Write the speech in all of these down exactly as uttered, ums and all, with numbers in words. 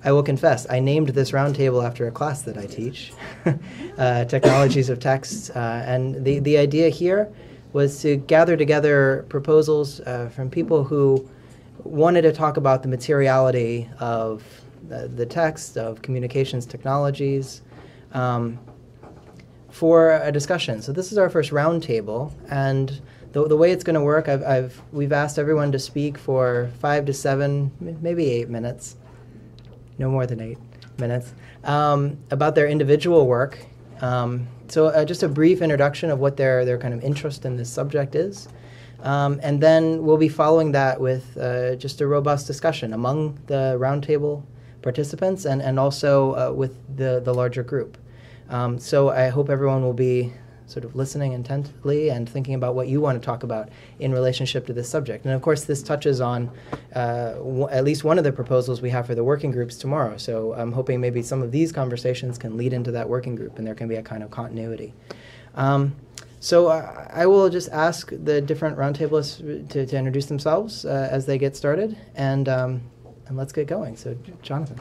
I will confess, I named this roundtable after a class that I teach, uh, Technologies of Text. Uh, and the, the idea here was to gather together proposals uh, from people who wanted to talk about the materiality of the, the text, of communications technologies, um, for a discussion. So this is our first roundtable, and the, the way it's going to work, I've, I've, we've asked everyone to speak for five to seven, maybe eight minutes, no more than eight minutes, um, about their individual work. Um, so uh, just a brief introduction of what their, their kind of interest in this subject is. Um, and then we'll be following that with uh, just a robust discussion among the roundtable participants and, and also uh, with the, the larger group. Um, so I hope everyone will be sort of listening intently and thinking about what you want to talk about in relationship to this subject. And of course, this touches on uh, w at least one of the proposals we have for the working groups tomorrow. So I'm hoping maybe some of these conversations can lead into that working group and there can be a kind of continuity. Um, so uh, I will just ask the different roundtablists to, to introduce themselves uh, as they get started, and, um, and let's get going. So Jonathan.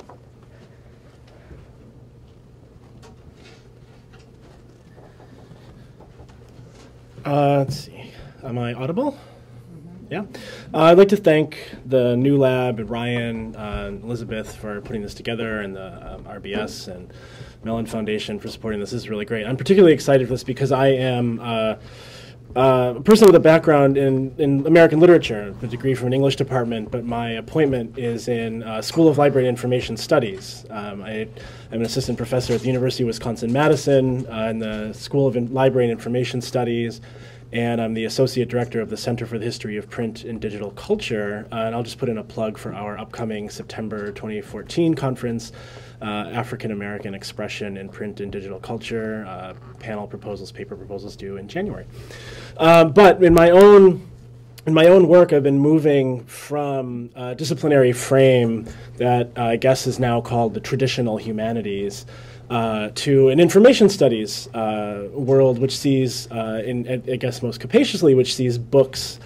Uh, let's see. Am I audible? Mm-hmm. Yeah. Uh, I'd like to thank the New Lab, and Ryan, uh, and Elizabeth for putting this together, and the um, R B S and Mellon Foundation for supporting this. This is really great. I'm particularly excited for this because I am uh, uh, a person with a background in, in American literature, a degree from an English department, but my appointment is in uh, School of Library and Information Studies. Um, I, I'm an assistant professor at the University of Wisconsin-Madison uh, in the School of in Library and Information Studies, and I'm the associate director of the Center for the History of Print and Digital Culture. Uh, and I'll just put in a plug for our upcoming September twenty fourteen conference, uh, African American Expression in Print and Digital Culture. Uh, panel proposals, paper proposals due in January. Uh, but in my own In my own work, I've been moving from a disciplinary frame that uh, I guess is now called the traditional humanities uh, to an information studies uh, world, which sees, uh, in, I guess most capaciously, which sees books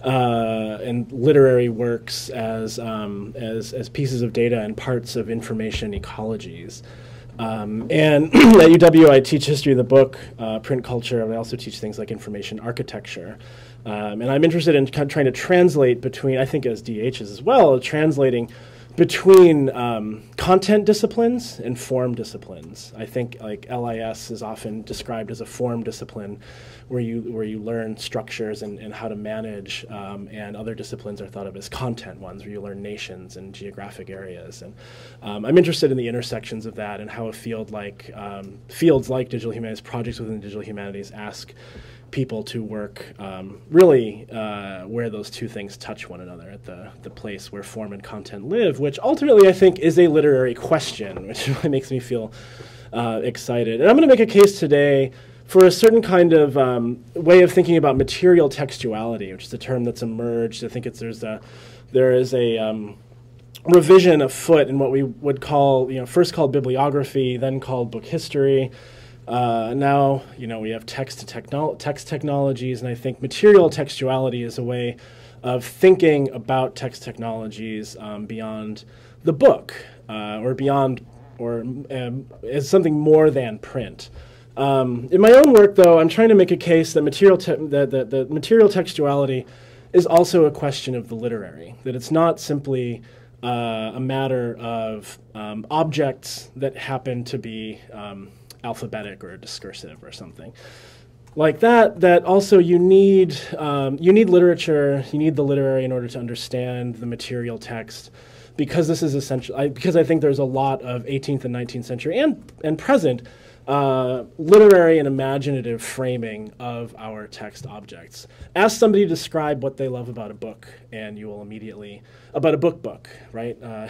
uh, and literary works as, um, as, as pieces of data and parts of information ecologies. Um, and at U W, I teach history of the book, uh, print culture, and I also teach things like information architecture. Um, and I'm interested in kind of trying to translate between, I think as D H is as well, translating between um, content disciplines and form disciplines. I think like L I S is often described as a form discipline where you, where you learn structures and, and how to manage, um, and other disciplines are thought of as content ones where you learn nations and geographic areas. And um, I'm interested in the intersections of that and how a field like, um, fields like digital humanities, projects within digital humanities ask people to work um, really uh, where those two things touch one another at the, the place where form and content live, which ultimately I think is a literary question, which really makes me feel uh, excited. And I'm going to make a case today for a certain kind of um, way of thinking about material textuality, which is a term that's emerged. I think it's, there's a, there is a um, revision afoot in what we would call, you know, first called bibliography, then called book history. Uh, now, you know, we have text to technolo text technologies, and I think material textuality is a way of thinking about text technologies um, beyond the book, uh, or beyond, or um, as something more than print. Um, in my own work, though, I'm trying to make a case that material te that, that, that material textuality is also a question of the literary, that it's not simply uh, a matter of um, objects that happen to be um, alphabetic or discursive or something like that, that also you need, um, you need literature, you need the literary in order to understand the material text, because this is essential, I, because I think there's a lot of eighteenth and nineteenth century and, and present uh, literary and imaginative framing of our text objects. Ask somebody to describe what they love about a book, and you will immediately, about a book book, right? Uh,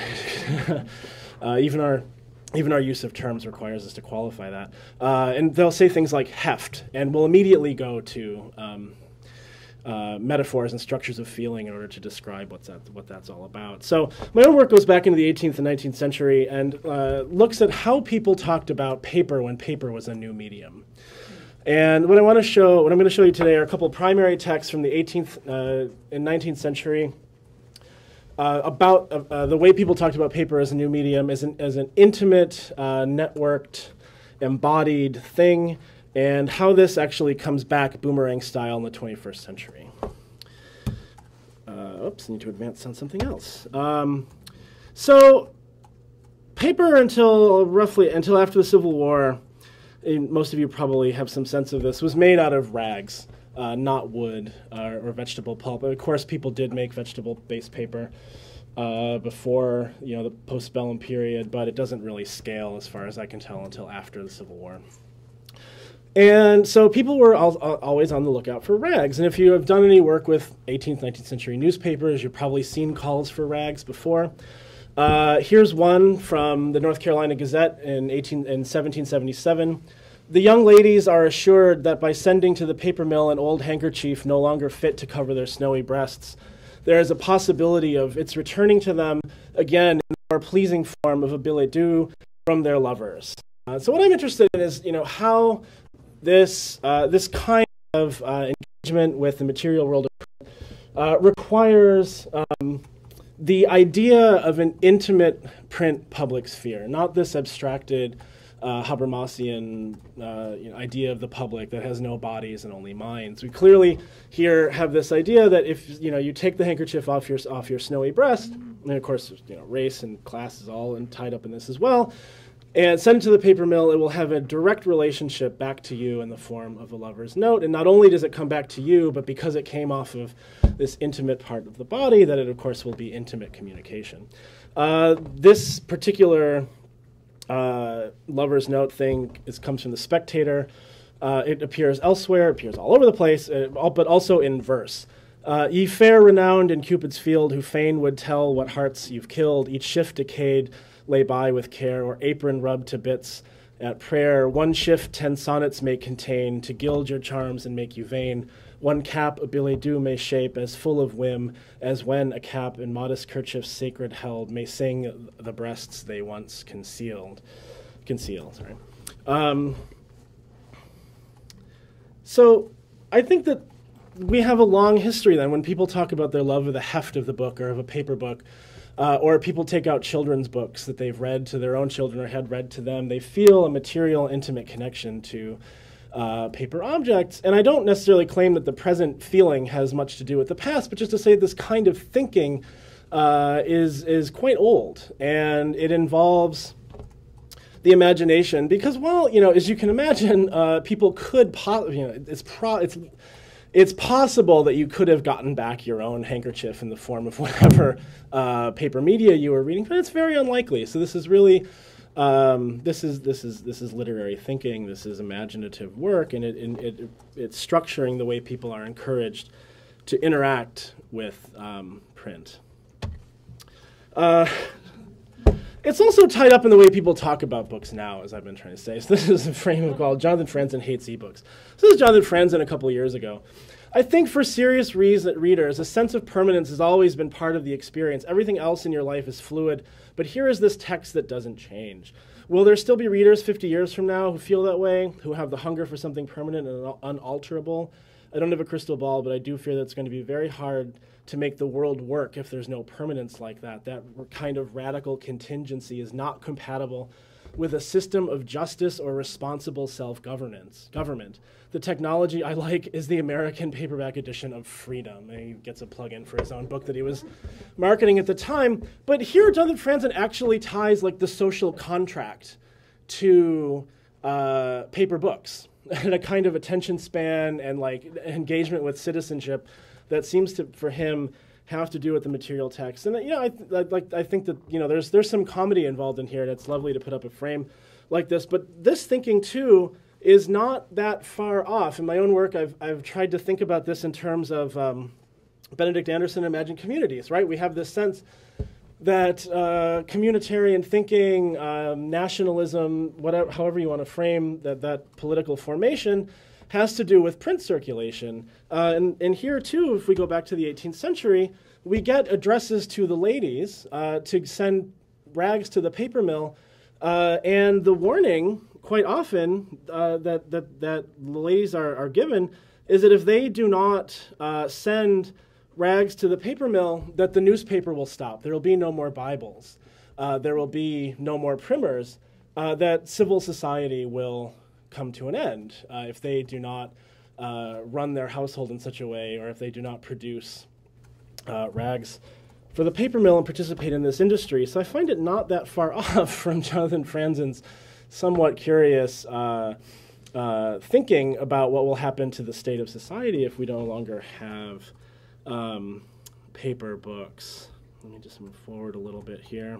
uh, even our Even our use of terms requires us to qualify that. Uh, and they'll say things like heft, and we'll immediately go to um, uh, metaphors and structures of feeling in order to describe what's that, what that's all about. So my own work goes back into the eighteenth and nineteenth century and uh, looks at how people talked about paper when paper was a new medium. And what I want to show, what I'm going to show you today are a couple primary texts from the eighteenth uh, and nineteenth century. uh, about uh, uh, the way people talked about paper as a new medium as an, as an intimate, uh, networked, embodied thing, and how this actually comes back boomerang style in the twenty-first century. Uh, oops, I need to advance on something else. Um, so paper until roughly, until after the Civil War, and most of you probably have some sense of this, was made out of rags, uh, not wood uh, or vegetable pulp. Of course, people did make vegetable-based paper uh, before, you know, the postbellum period, but it doesn't really scale, as far as I can tell, until after the Civil War. And so people were al always on the lookout for rags. And if you have done any work with eighteenth, nineteenth century newspapers, you've probably seen calls for rags before. Uh, here's one from the North Carolina Gazette in, eighteen, in seventeen seventy-seven. The young ladies are assured that by sending to the paper mill an old handkerchief no longer fit to cover their snowy breasts, there is a possibility of its returning to them again in the more pleasing form of a billet doux from their lovers. Uh, so what I'm interested in is, you know, how this, uh, this kind of uh, engagement with the material world uh, requires um, the idea of an intimate print public sphere, not this abstracted uh, Habermasian uh, you know, idea of the public that has no bodies and only minds. We clearly here have this idea that if you know you take the handkerchief off your off your snowy breast, and of course you know race and class is all in, tied up in this as well, and send it to the paper mill, it will have a direct relationship back to you in the form of a lover's note. And not only does it come back to you, but because it came off of this intimate part of the body, that it, of course, will be intimate communication. Uh, this particular uh, lover's note thing is, comes from The Spectator. Uh, it appears elsewhere, appears all over the place, uh, all, but also in verse. Uh, Ye fair renowned in Cupid's field, who fain would tell what hearts you've killed, each shift decayed, lay by with care, or apron rubbed to bits at prayer. One shift ten sonnets may contain, to gild your charms and make you vain. One cap a billet doux may shape, as full of whim as when a cap in modest kerchiefs sacred held may sing the breasts they once concealed. Conceal, sorry. Um, so I think that we have a long history then when people talk about their love of the heft of the book or of a paper book. Uh, or people take out children's books that they've read to their own children or had read to them. They feel a material, intimate connection to uh, paper objects. And I don't necessarily claim that the present feeling has much to do with the past, but just to say this kind of thinking uh, is, is quite old. And it involves the imagination because, well, you know, as you can imagine, uh, people could, po you know, it's pro it's It's possible that you could have gotten back your own handkerchief in the form of whatever uh, paper media you were reading, but it's very unlikely. So this is really, um, this is this is this is literary thinking. This is imaginative work, and it, it, it it's structuring the way people are encouraged to interact with um, print. Uh, It's also tied up in the way people talk about books now, as I've been trying to say. So this is a frame called Jonathan Franzen Hates eBooks. So this is Jonathan Franzen a couple of years ago. I think for serious readers, a sense of permanence has always been part of the experience. Everything else in your life is fluid, but here is this text that doesn't change. Will there still be readers fifty years from now who feel that way, who have the hunger for something permanent and unalterable? I don't have a crystal ball, but I do fear that it's going to be very hard to make the world work if there's no permanence like that. That kind of radical contingency is not compatible with a system of justice or responsible self-governance. Government. The technology I like is the American paperback edition of Freedom. And he gets a plug-in for his own book that he was marketing at the time. But here, Jonathan Franzen actually ties like the social contract to uh, paper books and a kind of attention span and like engagement with citizenship that seems to, for him, have to do with the material text. And you know, I, th I like I think that you know there's there's some comedy involved in here, and it's lovely to put up a frame like this. But this thinking too is not that far off. In my own work, I've I've tried to think about this in terms of um, Benedict Anderson and Imagined Communities. Right, we have this sense that uh, communitarian thinking, um, nationalism, whatever, however you want to frame that that political formation, has to do with print circulation. Uh, and, and here, too, if we go back to the eighteenth century, we get addresses to the ladies uh, to send rags to the paper mill. Uh, and the warning, quite often, uh, that, that, that the ladies are, are given is that if they do not uh, send rags to the paper mill, that the newspaper will stop. There will be no more Bibles. Uh, there will be no more primers. Uh, that civil society will come to an end uh, if they do not uh, run their household in such a way, or if they do not produce uh, rags for the paper mill and participate in this industry. So I find it not that far off from Jonathan Franzen's somewhat curious uh, uh, thinking about what will happen to the state of society if we no longer have um, paper books. Let me just move forward a little bit here.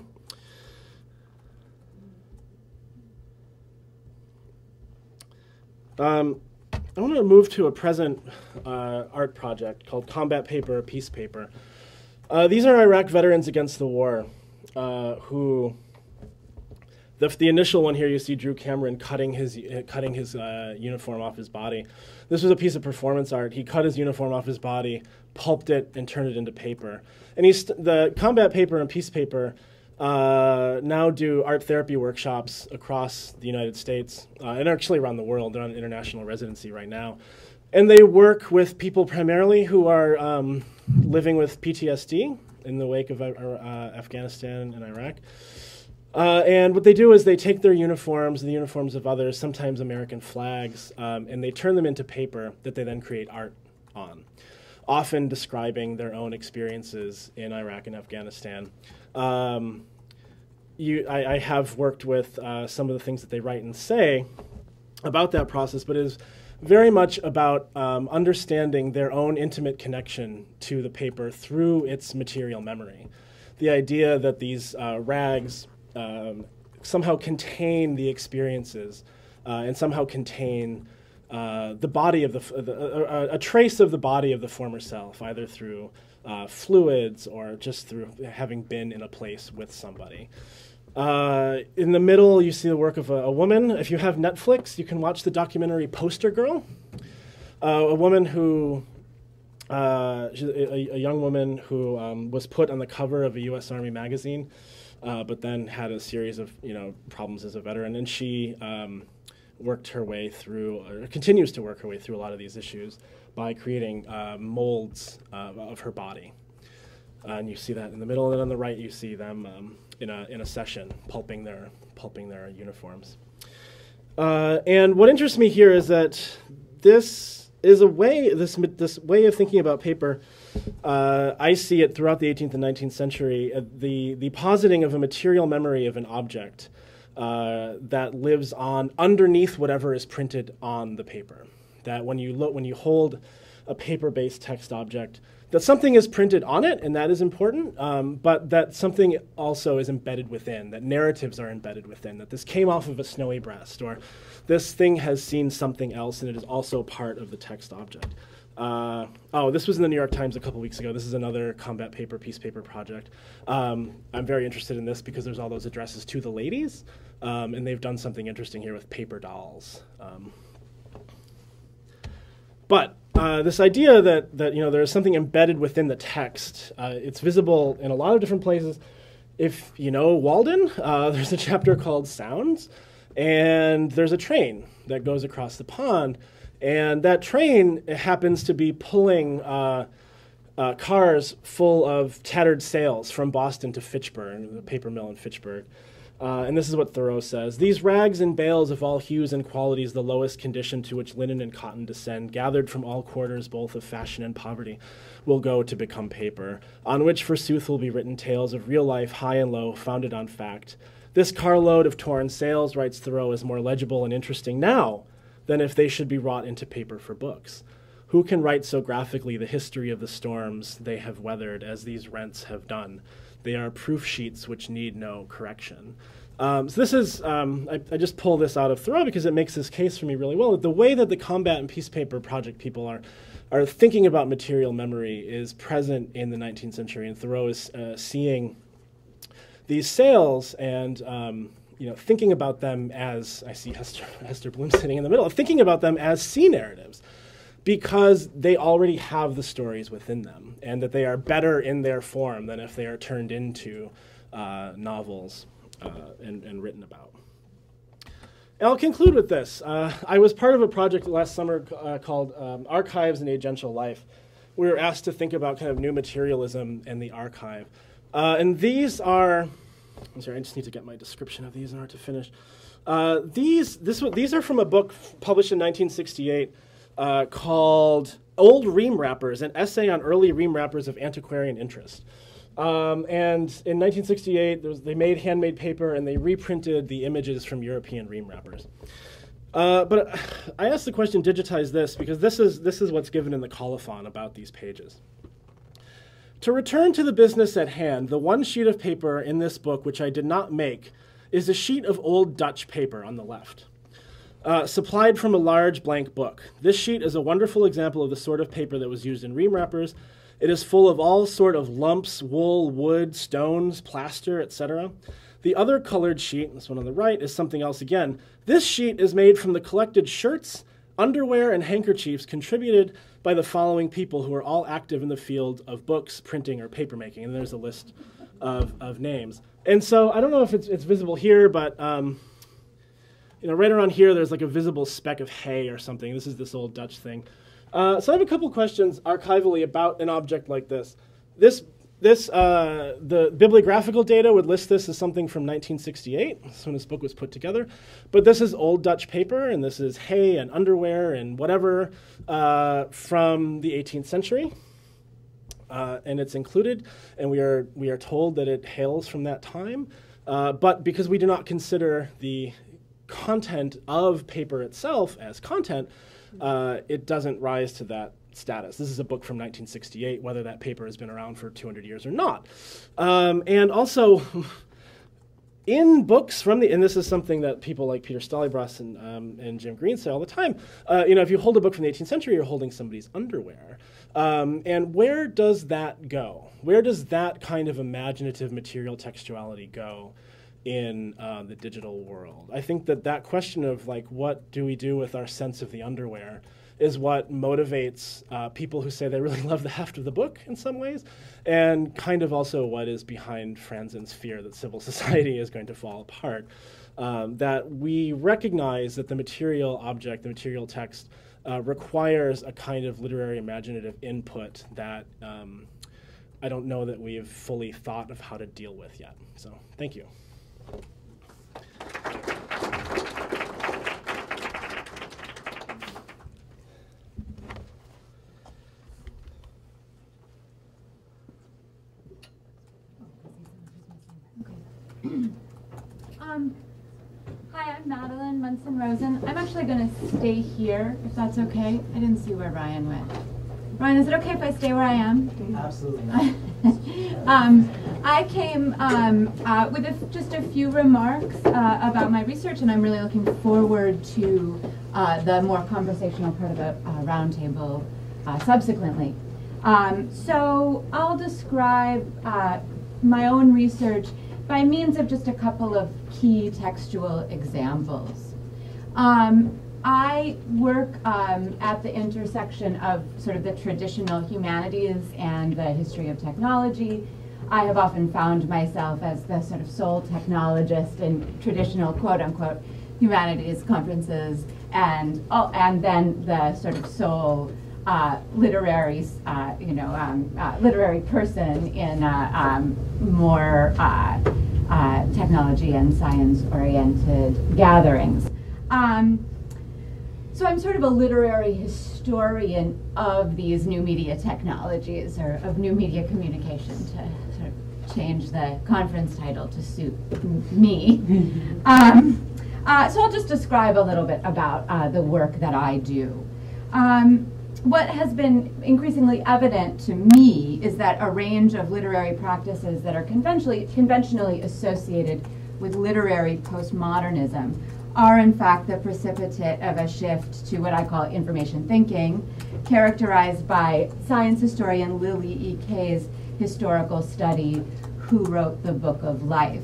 Um, I want to move to a present uh, art project called Combat Paper, Peace Paper. Uh, these are Iraq veterans against the war uh, who, the, the initial one here you see Drew Cameron cutting his, uh, cutting his uh, uniform off his body. This was a piece of performance art. He cut his uniform off his body, pulped it, and turned it into paper. And he's the Combat Paper and Peace Paper uh, now do art therapy workshops across the United States uh, and actually around the world. They're on international residency right now. And they work with people primarily who are um, living with P T S D in the wake of uh, uh, Afghanistan and Iraq. Uh, and what they do is they take their uniforms, the uniforms of others, sometimes American flags, um, and they turn them into paper that they then create art on, often describing their own experiences in Iraq and Afghanistan. Um, you, I, I have worked with uh, some of the things that they write and say about that process, but it is very much about um, understanding their own intimate connection to the paper through its material memory. The idea that these uh, rags um, somehow contain the experiences uh, and somehow contain uh, the body of the, f the uh, a trace of the body of the former self, either through uh, fluids or just through having been in a place with somebody. Uh, in the middle, you see the work of a, a woman. If you have Netflix, you can watch the documentary Poster Girl, uh, a woman who, uh, a, a young woman who um, was put on the cover of a U S Army magazine, uh, but then had a series of you know problems as a veteran, and she um, worked her way through, or continues to work her way through a lot of these issues by creating uh, molds uh, of her body. Uh, and you see that in the middle, and then on the right you see them um, in a in a session pulping their pulping their uniforms. Uh, and what interests me here is that this is a way this this way of thinking about paper. Uh, I see it throughout the eighteenth and nineteenth century. Uh, the the positing of a material memory of an object uh, that lives on underneath whatever is printed on the paper. That when you look when you hold a paper-based text object, that something is printed on it, and that is important, um, but that something also is embedded within, that narratives are embedded within, that this came off of a snowy breast, or this thing has seen something else, and it is also part of the text object. Uh, oh, this was in the New York Times a couple weeks ago. This is another Combat Paper, Peace Paper project. Um, I'm very interested in this because there's all those addresses to the ladies, um, and they've done something interesting here with paper dolls. Um, but Uh, this idea that, that you know, there is something embedded within the text, uh, it's visible in a lot of different places. If you know Walden, uh, there's a chapter called Sounds, and there's a train that goes across the pond, and that train happens to be pulling uh, uh, cars full of tattered sails from Boston to Fitchburg, the paper mill in Fitchburg. Uh, and this is what Thoreau says: "These rags and bales of all hues and qualities, the lowest condition to which linen and cotton descend, gathered from all quarters both of fashion and poverty, will go to become paper, on which forsooth will be written tales of real life, high and low, founded on fact. This carload of torn sails," writes Thoreau, "is more legible and interesting now than if they should be wrought into paper for books. Who can write so graphically the history of the storms they have weathered as these rents have done? They are proof sheets which need no correction." Um, so this is, um, I, I just pull this out of Thoreau because it makes this case for me really well. The way that the Combat and Peace Paper project people are, are thinking about material memory is present in the nineteenth century, and Thoreau is uh, seeing these sails and um, you know, thinking about them as, I see Hester, Hester Bloom sitting in the middle, thinking about them as sea narratives, because they already have the stories within them, and that they are better in their form than if they are turned into uh, novels uh, and, and written about. And I'll conclude with this. Uh, I was part of a project last summer uh, called um, Archives and Agential Life, we were asked to think about kind of new materialism and the archive. Uh, and these are, I'm sorry, I just need to get my description of these in order to finish. Uh, these, this, these are from a book published in nineteen sixty-eight uh, called Old Ream Wrappers, an essay on early ream wrappers of antiquarian interest. Um, and in nineteen sixty-eight, there was, they made handmade paper and they reprinted the images from European ream wrappers. Uh, but I asked the question, digitize this, because this is, this is what's given in the colophon about these pages. To return to the business at hand, the one sheet of paper in this book which I did not make is a sheet of old Dutch paper on the left, uh, supplied from a large blank book. This sheet is a wonderful example of the sort of paper that was used in ream wrappers. It is full of all sort of lumps, wool, wood, stones, plaster, et cetera. The other colored sheet, this one on the right, is something else again. This sheet is made from the collected shirts, underwear, and handkerchiefs contributed by the following people who are all active in the field of books, printing, or papermaking. And there's a list of, of names. And so I don't know if it's, it's visible here, but um, you know, right around here, there's like a visible speck of hay or something. This is this old Dutch thing. Uh, so I have a couple questions archivally about an object like this. This, this uh, the bibliographical data would list this as something from nineteen sixty-eight. That's when this book was put together. But this is old Dutch paper, and this is hay and underwear and whatever uh, from the eighteenth century. Uh, and it's included, and we are, we are told that it hails from that time. Uh, but because we do not consider the content of paper itself as content, uh, it doesn't rise to that status. This is a book from nineteen sixty-eight, whether that paper has been around for two hundred years or not. Um, and also, in books from the, and this is something that people like Peter Stolybras and, um, and Jim Green say all the time, uh, you know, if you hold a book from the eighteenth century, you're holding somebody's underwear. Um, and where does that go? Where does that kind of imaginative material textuality go in uh, the digital world? I think that that question of like, what do we do with our sense of the underwear is what motivates uh, people who say they really love the heft of the book in some ways, and kind of also what is behind Franzen's fear that civil society is going to fall apart. Um, that we recognize that the material object, the material text, uh, requires a kind of literary imaginative input that um, I don't know that we've fully thought of how to deal with yet. So thank you. Um, hi, I'm Madeleine, Monson-Roson. I'm actually going to stay here, if that's okay. I didn't see where Ryan went. Ryan, is it okay if I stay where I am? Absolutely not. um, I came um, uh, with a, just a few remarks uh, about my research, and I'm really looking forward to uh, the more conversational part of the uh, roundtable uh, subsequently. Um, so I'll describe uh, my own research by means of just a couple of key textual examples. Um, I work um, at the intersection of sort of the traditional humanities and the history of technology. I have often found myself as the sort of sole technologist in traditional quote-unquote humanities conferences, and oh, and then the sort of sole uh, literary, uh, you know, um, uh, literary person in uh, um, more uh, uh, technology and science-oriented gatherings. Um, So I'm sort of a literary historian of these new media technologies, or of new media communication, to sort of change the conference title to suit me. um, uh, so I'll just describe a little bit about uh, the work that I do. Um, what has been increasingly evident to me is that a range of literary practices that are conventionally, conventionally associated with literary postmodernism are in fact the precipitate of a shift to what I call information thinking, characterized by science historian Lily E. Kay's historical study, Who Wrote the Book of Life,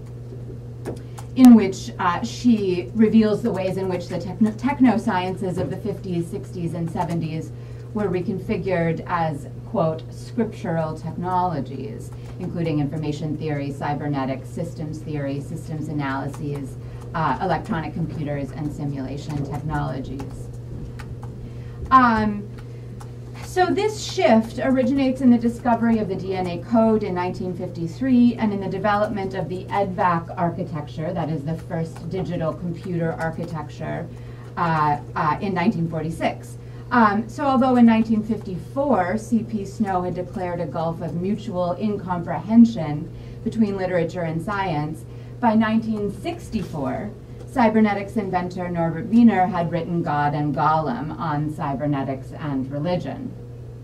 in which uh, she reveals the ways in which the techno, techno sciences of the fifties, sixties, and seventies were reconfigured as, quote, scriptural technologies, including information theory, cybernetics, systems theory, systems analyses, Uh, electronic computers, and simulation technologies. Um, So this shift originates in the discovery of the D N A code in nineteen fifty-three and in the development of the E D V A C architecture, that is the first digital computer architecture, uh, uh, in nineteen forty-six. Um, so although in nineteen fifty-four, C P Snow had declared a gulf of mutual incomprehension between literature and science, by nineteen sixty-four, cybernetics inventor Norbert Wiener had written God and Golem on cybernetics and religion.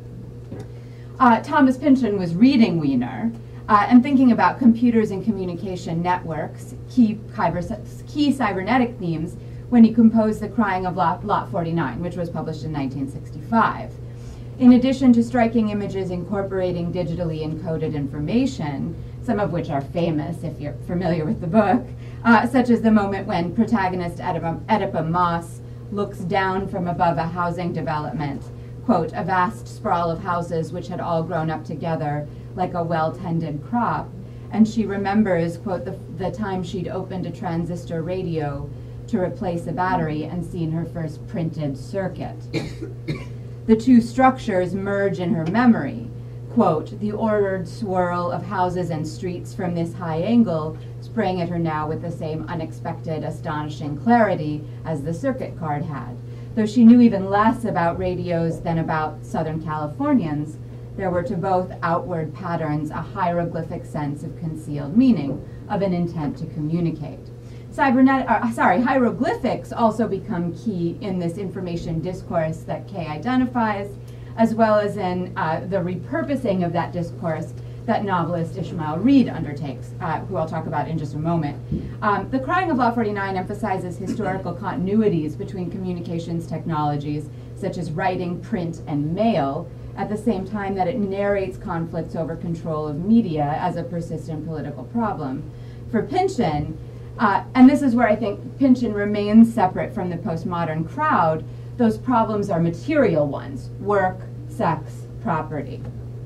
Uh, Thomas Pynchon was reading Wiener uh, and thinking about computers and communication networks, key, key cybernetic themes, when he composed The Crying of Lot, Lot forty-nine, which was published in nineteen sixty-five. In addition to striking images incorporating digitally encoded information, some of which are famous if you're familiar with the book, uh, such as the moment when protagonist Oedipa, Oedipa Moss looks down from above a housing development, quote, a vast sprawl of houses which had all grown up together like a well-tended crop, and she remembers, quote, the, the time she'd opened a transistor radio to replace a battery and seen her first printed circuit. The two structures merge in her memory. Quote, the ordered swirl of houses and streets from this high angle sprang at her now with the same unexpected, astonishing clarity as the circuit card had. Though she knew even less about radios than about Southern Californians, there were to both outward patterns a hieroglyphic sense of concealed meaning, of an intent to communicate. Cybernet, uh, sorry, hieroglyphics also become key in this information discourse that Kay identifies, as well as in uh, the repurposing of that discourse that novelist Ishmael Reed undertakes, uh, who I'll talk about in just a moment. Um, the Crying of Lot forty-nine emphasizes historical continuities between communications technologies, such as writing, print, and mail, at the same time that it narrates conflicts over control of media as a persistent political problem. For Pynchon, uh, and this is where I think Pynchon remains separate from the postmodern crowd, those problems are material ones: work, sex, property.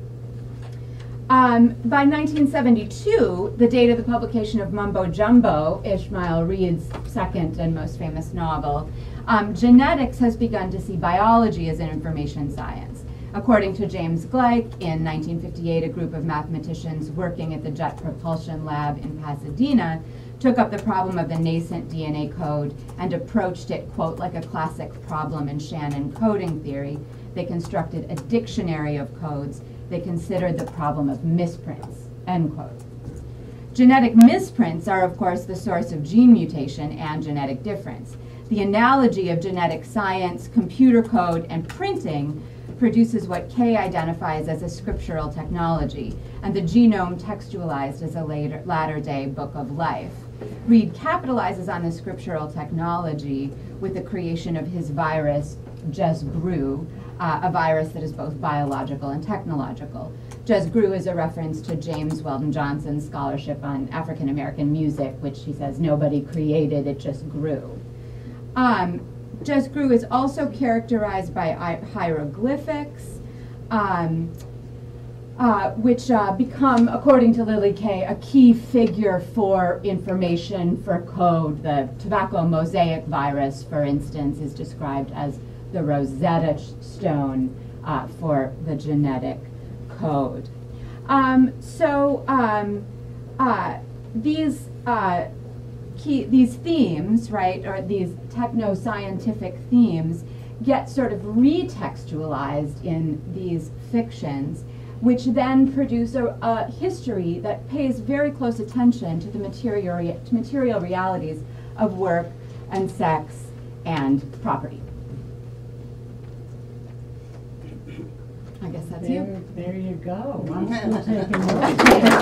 Um, by nineteen seventy-two, the date of the publication of Mumbo Jumbo, Ishmael Reed's second and most famous novel, um, genetics has begun to see biology as an information science. According to James Gleick, in nineteen fifty-eight, a group of mathematicians working at the Jet Propulsion Lab in Pasadena took up the problem of the nascent D N A code and approached it, quote, like a classic problem in Shannon coding theory. They constructed a dictionary of codes. They considered the problem of misprints, end quote. Genetic misprints are, of course, the source of gene mutation and genetic difference. The analogy of genetic science, computer code, and printing produces what Kay identifies as a scriptural technology, and the genome textualized as a later, latter-day book of life. Reed capitalizes on the scriptural technology with the creation of his virus, Jezgru, Uh, a virus that is both biological and technological. Jezgru is a reference to James Weldon Johnson's scholarship on African American music, which he says nobody created, it just grew. Um, Jezgru is also characterized by hieroglyphics, um, uh, which uh, become, according to Lily Kay, a key figure for information for code. The tobacco mosaic virus, for instance, is described as the Rosetta Stone uh, for the genetic code. Um, so um, uh, these uh, key, these themes, right, or these techno-scientific themes, get sort of retextualized in these fictions, which then produce a, a history that pays very close attention to the material, to material realities of work and sex and property. I guess that's there, you. There you go. I'm still taking notes.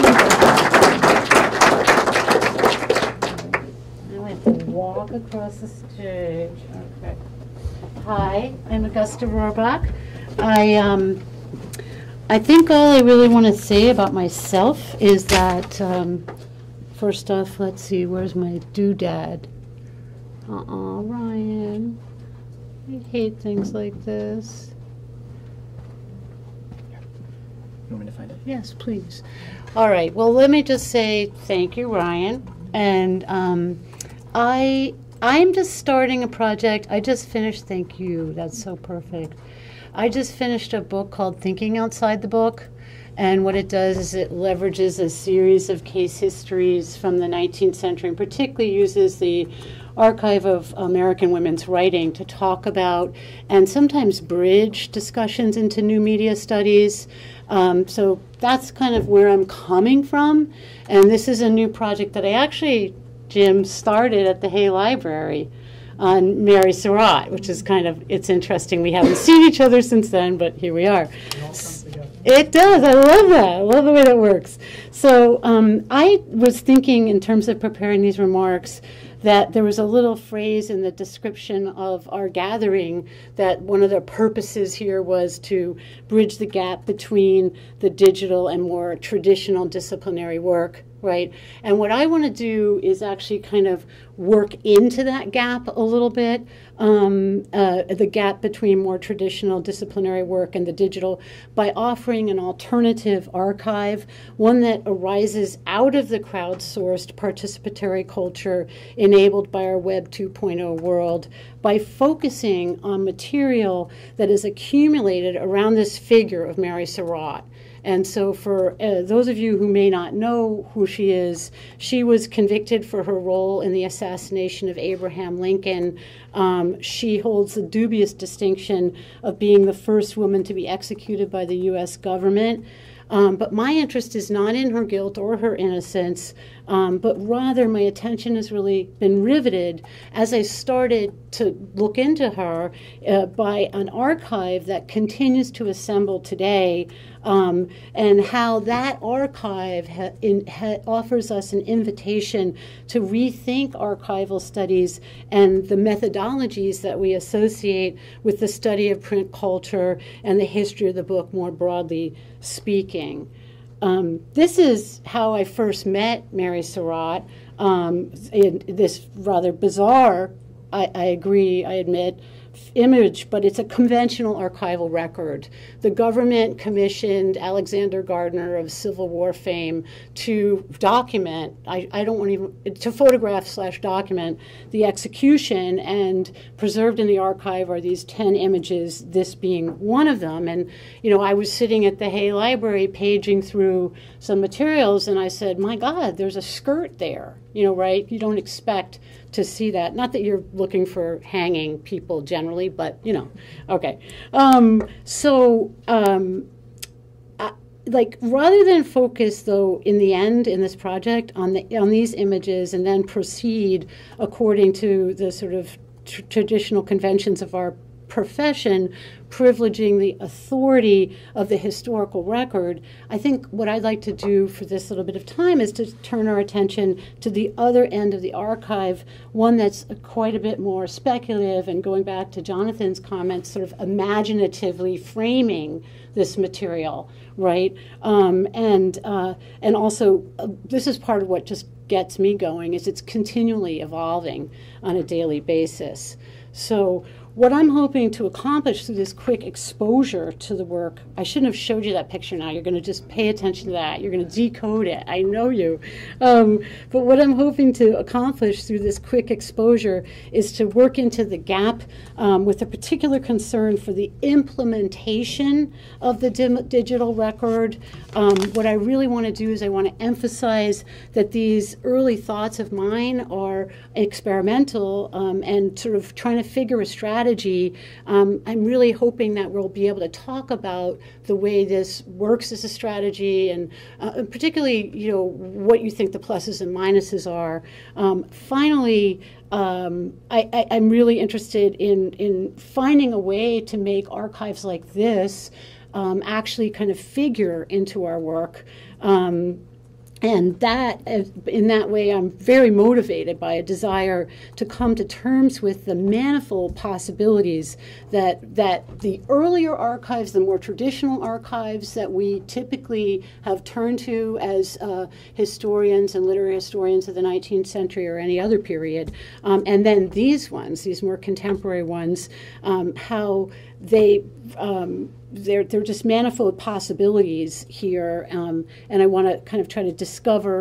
Now I have to walk across the stage. Okay. Hi, I'm Augusta Rohrbach. I um, I think all I really want to say about myself is that um, first off, let's see, where's my doodad? Uh-uh, Ryan. I hate things like this. You want me to find it? Yes, please. All right. Well, let me just say thank you, Ryan. And um, I, I'm just starting a project. I just finished. Thank you. That's so perfect. I just finished a book called Thinking Outside the Book. And what it does is it leverages a series of case histories from the nineteenth century, and particularly uses the archive of American women's writing to talk about and sometimes bridge discussions into new media studies. Um, so that's kind of where I'm coming from. And this is a new project that I actually, Jim, started at the Hay Library on Mary Surratt, which is kind of, it's interesting. We haven't seen each other since then, but here we are. It does. I love that. I love the way that works. So um, I was thinking in terms of preparing these remarks that there was a little phrase in the description of our gathering that one of the purposes here was to bridge the gap between the digital and more traditional disciplinary work, right? And what I want to do is actually kind of work into that gap a little bit, um, uh, the gap between more traditional disciplinary work and the digital, by offering an alternative archive, one that arises out of the crowdsourced participatory culture enabled by our Web two point oh world, by focusing on material that is accumulated around this figure of Mary Surratt. And so for uh, those of you who may not know who she is, she was convicted for her role in the assassination of Abraham Lincoln. Um, she holds the dubious distinction of being the first woman to be executed by the U S government. Um, but my interest is not in her guilt or her innocence, um, but rather my attention has really been riveted as I started to look into her uh, by an archive that continues to assemble today, um, and how that archive ha in, ha offers us an invitation to rethink archival studies and the methodologies that we associate with the study of print culture and the history of the book more broadly speaking. Um, this is how I first met Mary Surratt, um, in this rather bizarre, I, I agree, I admit, image, but it's a conventional archival record. The government commissioned Alexander Gardner of Civil War fame to document, I, I don't want to even, to photograph slash document the execution, and preserved in the archive are these ten images, this being one of them. And, you know, I was sitting at the Hay Library paging through some materials, and I said, my God, there's a skirt there, you know, right? You don't expect to see that. Not that you're looking for hanging people generally, but, you know, okay. Um, so, um, I, like, rather than focus, though, in the end, in this project, on, the, on these images and then proceed according to the sort of tr traditional conventions of our profession, privileging the authority of the historical record, I think what I'd like to do for this little bit of time is to turn our attention to the other end of the archive, one that's quite a bit more speculative, and going back to Jonathan's comments, sort of imaginatively framing this material, right? Um, and, uh, and also, uh, this is part of what just gets me going, is it's continually evolving on a daily basis. So what I'm hoping to accomplish through this quick exposure to the work, I shouldn't have showed you that picture now. You're going to just pay attention to that. You're going to decode it. I know you. Um, but what I'm hoping to accomplish through this quick exposure is to work into the gap um, with a particular concern for the implementation of the digital record. Um, what I really want to do is I want to emphasize that these early thoughts of mine are experimental um, and sort of trying to figure a strategy. Um, I'm really hoping that we'll be able to talk about the way this works as a strategy, and uh, particularly, you know, what you think the pluses and minuses are. Um, finally, um, I, I, I'm really interested in, in finding a way to make archives like this um, actually kind of figure into our work. Um, And that, in that way, I'm very motivated by a desire to come to terms with the manifold possibilities that, that the earlier archives, the more traditional archives that we typically have turned to as uh, historians and literary historians of the nineteenth century or any other period, um, and then these ones, these more contemporary ones, um, how they um, There, there are just manifold possibilities here, um, and I want to kind of try to discover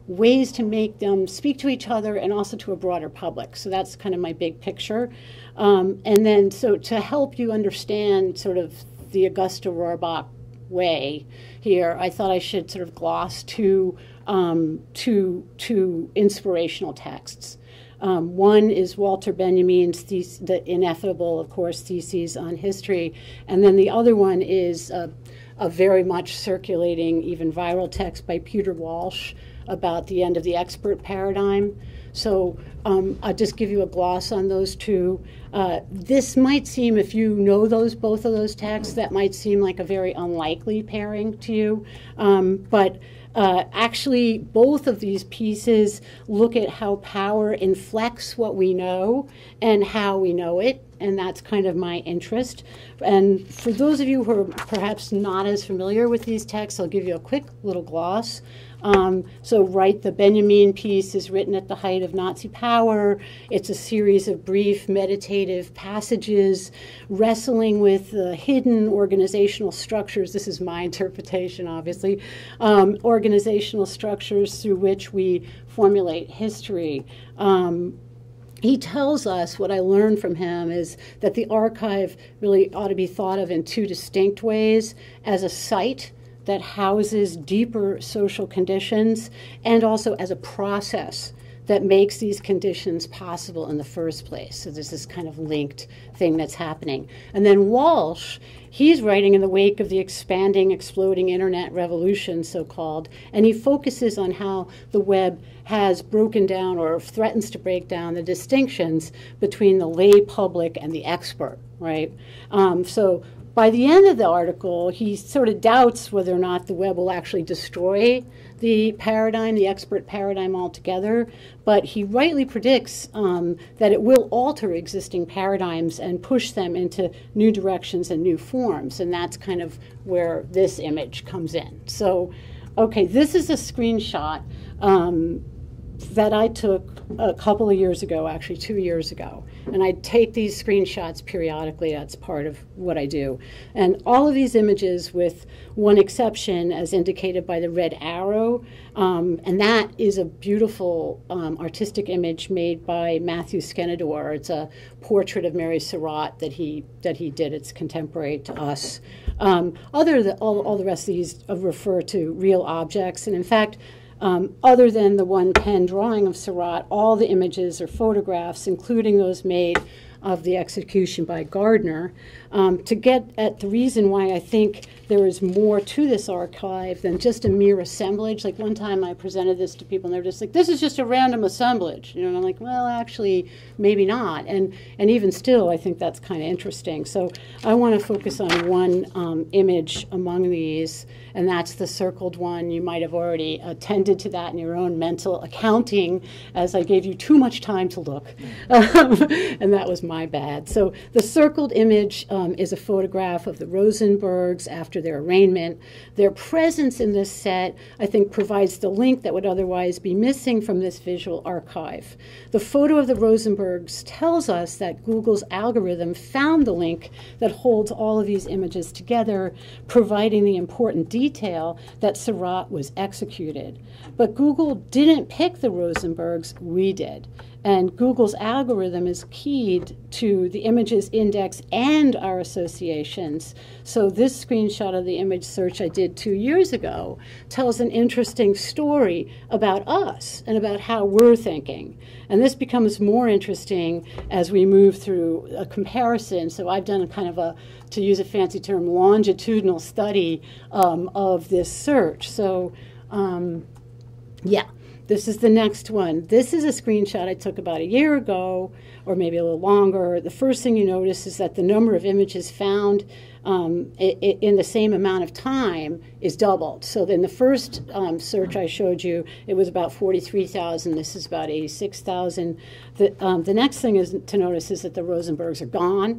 ways to make them speak to each other and also to a broader public. So that's kind of my big picture. Um, and then so to help you understand sort of the Augusta Rohrbach way here, I thought I should sort of gloss two, um, two, two inspirational texts. Um, one is Walter Benjamin's thes- the ineffable, of course, theses on history, and then the other one is a, a very much circulating, even viral text by Peter Walsh about the end of the expert paradigm. So um, I'll just give you a gloss on those two. Uh, this might seem, if you know those both of those texts, that might seem like a very unlikely pairing to you, um, but Uh, actually, both of these pieces look at how power inflects what we know and how we know it, and that's kind of my interest. And for those of you who are perhaps not as familiar with these texts, I'll give you a quick little gloss. Um, so, right, the Benjamin piece is written at the height of Nazi power. It's a series of brief meditative passages wrestling with the hidden organizational structures. This is my interpretation, obviously. Um, organizational structures through which we formulate history. Um, He tells us, what I learned from him is that the archive really ought to be thought of in two distinct ways: as a site that houses deeper social conditions, and also as a process that makes these conditions possible in the first place. So there's this kind of linked thing that's happening. And then Walsh, he's writing in the wake of the expanding, exploding internet revolution, so-called, and he focuses on how the web has broken down or threatens to break down the distinctions between the lay public and the expert, right? Um, so by the end of the article, he sort of doubts whether or not the web will actually destroy the paradigm, the expert paradigm altogether, but he rightly predicts um, that it will alter existing paradigms and push them into new directions and new forms, and that's kind of where this image comes in. So, okay, this is a screenshot um, that I took a couple of years ago, actually two years ago. And I take these screenshots periodically. That's part of what I do. And all of these images, with one exception, as indicated by the red arrow, um, and that is a beautiful um, artistic image made by Matthew Skenador. It's a portrait of Mary Surratt that he that he did. It's contemporary to us. Um, other than all, all the rest of these refer to real objects, and in fact, Um, other than the one pen drawing of Surratt, all the images are photographs, including those made of the execution by Gardner, um, to get at the reason why I think there is more to this archive than just a mere assemblage. Like one time I presented this to people and they're just like, this is just a random assemblage. You know, and I'm like, well, actually, maybe not. And, and even still, I think that's kind of interesting. So I want to focus on one um, image among these, and that's the circled one. You might have already attended to that in your own mental accounting, as I gave you too much time to look. Um, and that was my bad. So the circled image um, is a photograph of the Rosenbergs after their arraignment. Their presence in this set, I think, provides the link that would otherwise be missing from this visual archive. The photo of the Rosenbergs tells us that Google's algorithm found the link that holds all of these images together, providing the important detail that Surratt was executed. But Google didn't pick the Rosenbergs, we did. And Google's algorithm is keyed to the images index and our associations. So this screenshot of the image search I did two years ago tells an interesting story about us and about how we're thinking. And this becomes more interesting as we move through a comparison. So I've done a kind of a, to use a fancy term, longitudinal study um, of this search. So um, yeah. This is the next one. This is a screenshot I took about a year ago, or maybe a little longer. The first thing you notice is that the number of images found um, in the same amount of time is doubled. So in the first um, search I showed you, it was about forty-three thousand. This is about eighty-six thousand. The, um, the next thing is to notice is that the Rosenbergs are gone.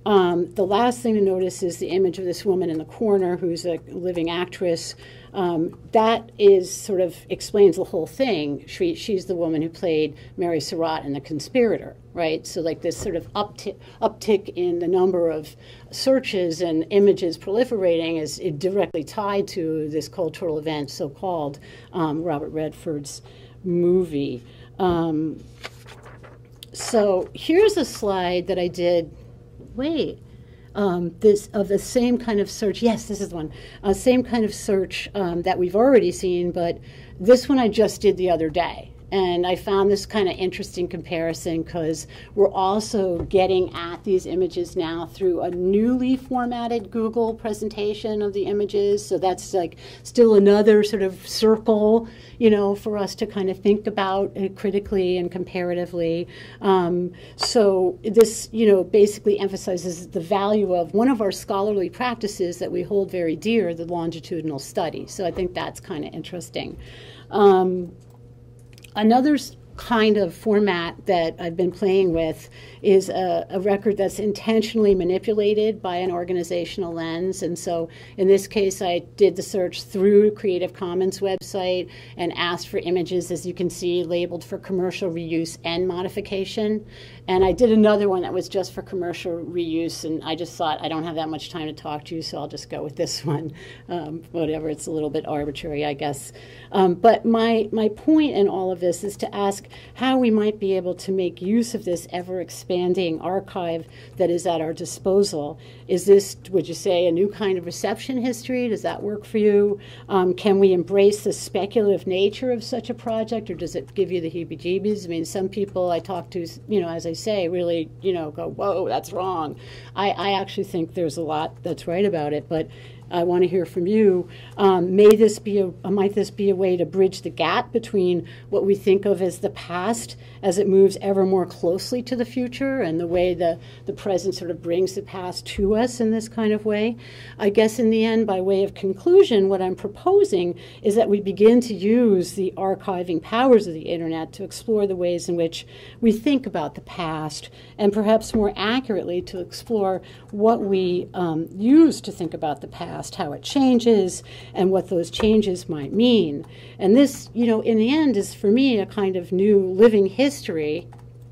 Um, the last thing to notice is the image of this woman in the corner who's a living actress. Um, that is sort of explains the whole thing. She, she's the woman who played Mary Surratt in The Conspirator, right? So like this sort of uptick, uptick in the number of searches and images proliferating is directly tied to this cultural event, so-called um, Robert Redford's movie. Um, so here's a slide that I did, wait, Um, this of the same kind of search. Yes, this is the one. Uh, same kind of search um, that we've already seen, but this one I just did the other day. And I found this kind of interesting comparison because we're also getting at these images now through a newly formatted Google presentation of the images. So that's like still another sort of circle, you know, for us to kind of think about uh, critically and comparatively. Um, so this, you know, basically emphasizes the value of one of our scholarly practices that we hold very dear, the longitudinal study. So I think that's kind of interesting. Um, Another kind of format that I've been playing with is a, a record that's intentionally manipulated by an organizational lens. And so in this case, I did the search through Creative Commons website and asked for images, as you can see, labeled for commercial reuse and modification. And I did another one that was just for commercial reuse, and I just thought I don't have that much time to talk to you, so I'll just go with this one. Um, whatever, it's a little bit arbitrary, I guess. Um, but my, my point in all of this is to ask how we might be able to make use of this ever-expanding archive that is at our disposal. Is this, would you say, a new kind of reception history? Does that work for you? Um, can we embrace the speculative nature of such a project, or does it give you the heebie-jeebies? I mean, some people I talk to, you know, as I say, really, you know, go, whoa, that's wrong. I, I actually think there's a lot that's right about it, but I want to hear from you. Um, may this be a, might this be a way to bridge the gap between what we think of as the past as it moves ever more closely to the future, and the way the, the present sort of brings the past to us in this kind of way? I guess in the end, by way of conclusion, what I'm proposing is that we begin to use the archiving powers of the internet to explore the ways in which we think about the past, and perhaps more accurately to explore what we um, use to think about the past, how it changes, and what those changes might mean. And this, you know, in the end is for me a kind of new living history.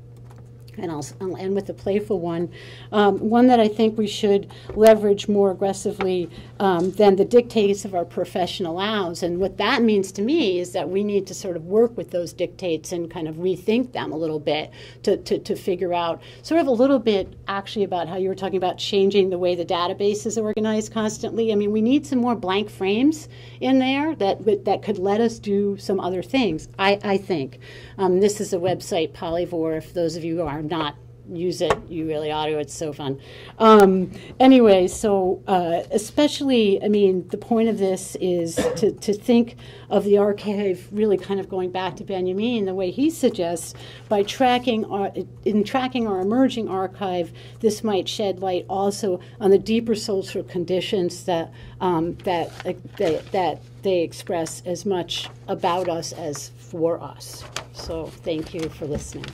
And I'll, I'll end with a playful one, um, one that I think we should leverage more aggressively um, than the dictates of our profession allows. And what that means to me is that we need to sort of work with those dictates and kind of rethink them a little bit to, to, to figure out sort of a little bit actually about how you were talking about changing the way the database is organized constantly. I mean, we need some more blank frames in there that, that could let us do some other things, I, I think. Um, this is a website, Polyvore, if those of you who are not use it, you really ought to. It's so fun. Um, anyway, so uh, especially, I mean, the point of this is to, to think of the archive really kind of going back to Benjamin, the way he suggests, by tracking our, in tracking our emerging archive, this might shed light also on the deeper social conditions that, um, that, uh, they, that they express as much about us as for us. So thank you for listening.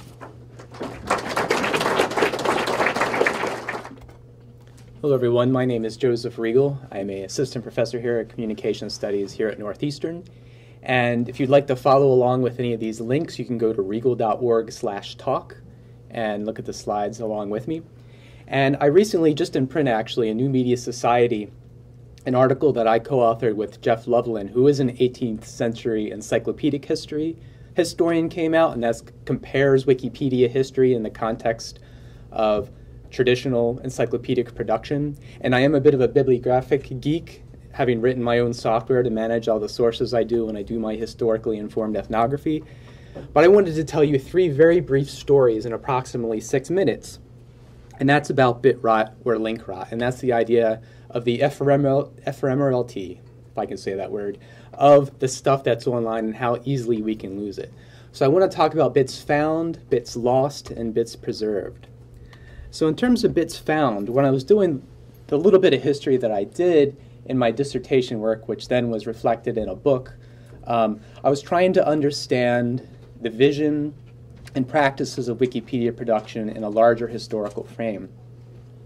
Hello everyone, my name is Joseph Reagle. I'm an assistant professor here at Communication Studies here at Northeastern. And if you'd like to follow along with any of these links, you can go to reagle.org slash talk and look at the slides along with me. And I recently, just in print actually, in New Media Society, an article that I co-authored with Jeff Loveland, who is an eighteenth century encyclopedic history historian, came out, and that compares Wikipedia history in the context of traditional encyclopedic production. And I am a bit of a bibliographic geek, having written my own software to manage all the sources I do when I do my historically informed ethnography. But I wanted to tell you three very brief stories in approximately six minutes. And that's about bit rot or link rot. And that's the idea of the ephemeral, ephemerality, if I can say that word, of the stuff that's online and how easily we can lose it. So I want to talk about bits found, bits lost, and bits preserved. So in terms of bits found, when I was doing the little bit of history that I did in my dissertation work, which then was reflected in a book, um, I was trying to understand the vision and practices of Wikipedia production in a larger historical frame.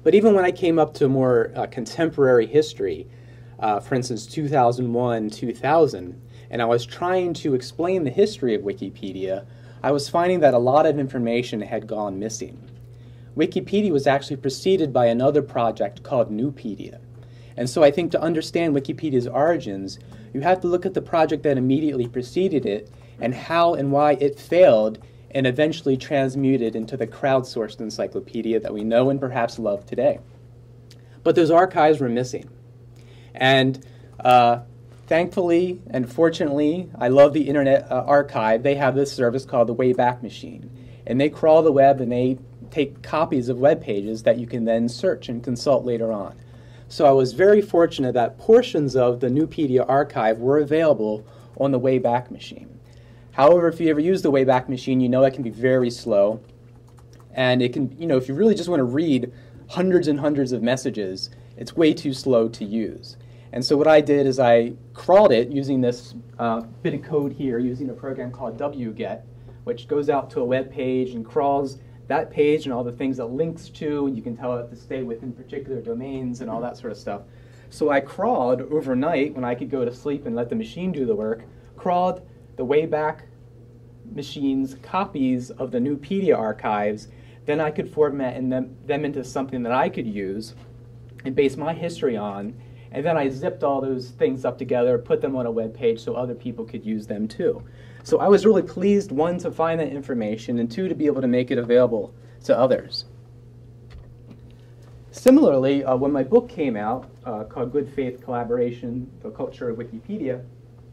But even when I came up to more uh, contemporary history, uh, for instance, two thousand one, two thousand, and I was trying to explain the history of Wikipedia, I was finding that a lot of information had gone missing. Wikipedia was actually preceded by another project called Newpedia. And so I think to understand Wikipedia's origins, you have to look at the project that immediately preceded it and how and why it failed and eventually transmuted into the crowdsourced encyclopedia that we know and perhaps love today. But those archives were missing. And uh, thankfully and fortunately, I love the Internet uh, Archive. They have this service called the Wayback Machine. And they crawl the web and they take copies of web pages that you can then search and consult later on. So I was very fortunate that portions of the Newpedia archive were available on the Wayback Machine. However, if you ever use the Wayback Machine, you know it can be very slow. And it can, you know, if you really just want to read hundreds and hundreds of messages, it's way too slow to use. And so what I did is I crawled it using this uh, bit of code here, using a program called W get, which goes out to a web page and crawls that page and all the things it links to, and you can tell it to stay within particular domains and all that sort of stuff. So I crawled overnight, when I could go to sleep and let the machine do the work, crawled the Wayback Machine's copies of the Newpedia archives. Then I could format in them, them into something that I could use and base my history on. And then I zipped all those things up together, put them on a web page so other people could use them too. So I was really pleased, one, to find that information, and two, to be able to make it available to others. Similarly, uh, when my book came out, uh, called Good Faith Collaboration, The Culture of Wikipedia,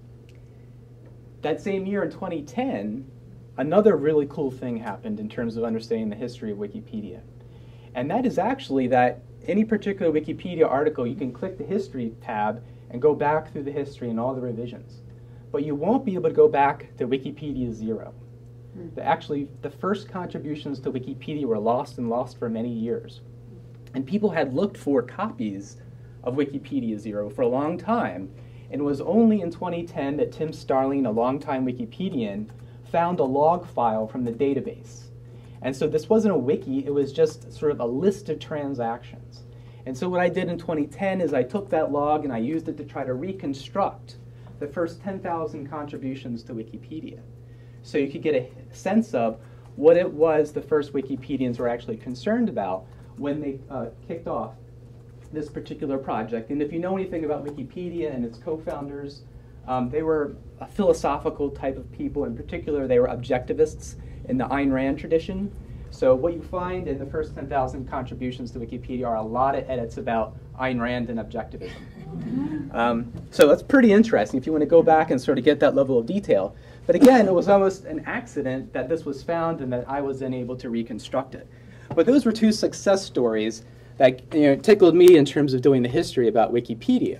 that same year in twenty ten, another really cool thing happened in terms of understanding the history of Wikipedia. And that is actually that any particular Wikipedia article, you can click the History tab and go back through the history and all the revisions. But you won't be able to go back to Wikipedia zero. Mm. The, actually, the first contributions to Wikipedia were lost and lost for many years. And people had looked for copies of Wikipedia zero for a long time. And it was only in twenty ten that Tim Starling, a longtime Wikipedian, found a log file from the database. And so this wasn't a wiki, it was just sort of a list of transactions. And so what I did in twenty ten is I took that log and I used it to try to reconstruct the first ten thousand contributions to Wikipedia. So you could get a sense of what it was the first Wikipedians were actually concerned about when they uh, kicked off this particular project. And if you know anything about Wikipedia and its co-founders, um, they were a philosophical type of people. In particular, they were objectivists in the Ayn Rand tradition. So what you find in the first ten thousand contributions to Wikipedia are a lot of edits about Ayn Rand and objectivism. Um, so that's pretty interesting if you want to go back and sort of get that level of detail. But again, it was almost an accident that this was found and that I was then able to reconstruct it. But those were two success stories that, you know, tickled me in terms of doing the history about Wikipedia.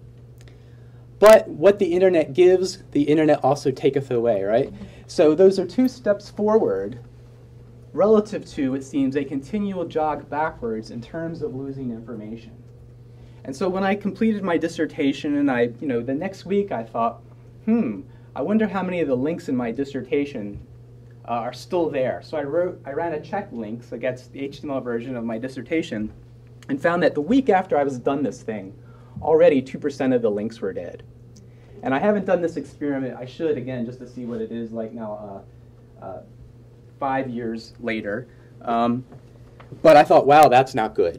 But what the internet gives, the internet also taketh away, right? So those are two steps forward relative to, it seems, a continual jog backwards in terms of losing information. And so when I completed my dissertation, and I, you know, the next week I thought, hmm, I wonder how many of the links in my dissertation uh, are still there. So I wrote, I ran a check links against the H T M L version of my dissertation and found that the week after I was done this thing, already two percent of the links were dead. And I haven't done this experiment. I should, again, just to see what it is like now, uh, uh, five years later. Um, but I thought, wow, that's not good.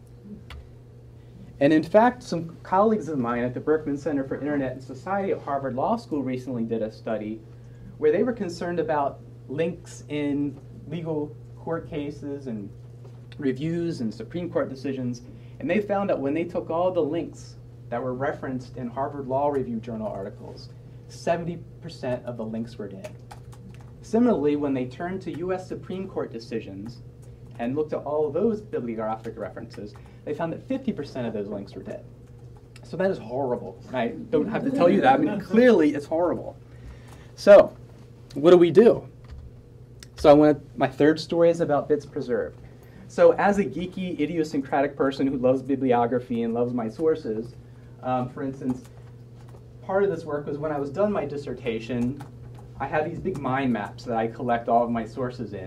And in fact, some colleagues of mine at the Berkman Center for Internet and Society at Harvard Law School recently did a study where they were concerned about links in legal court cases and reviews and Supreme Court decisions. And they found that when they took all the links that were referenced in Harvard Law Review Journal articles, seventy percent of the links were dead. Similarly, when they turned to U S Supreme Court decisions and looked at all of those bibliographic references, they found that fifty percent of those links were dead. So that is horrible. I don't have to tell you that. I mean, clearly it's horrible. So what do we do? So I want to, my third story is about bits preserved. So as a geeky, idiosyncratic person who loves bibliography and loves my sources, um, for instance, part of this work was when I was done my dissertation, I had these big mind maps that I collect all of my sources in.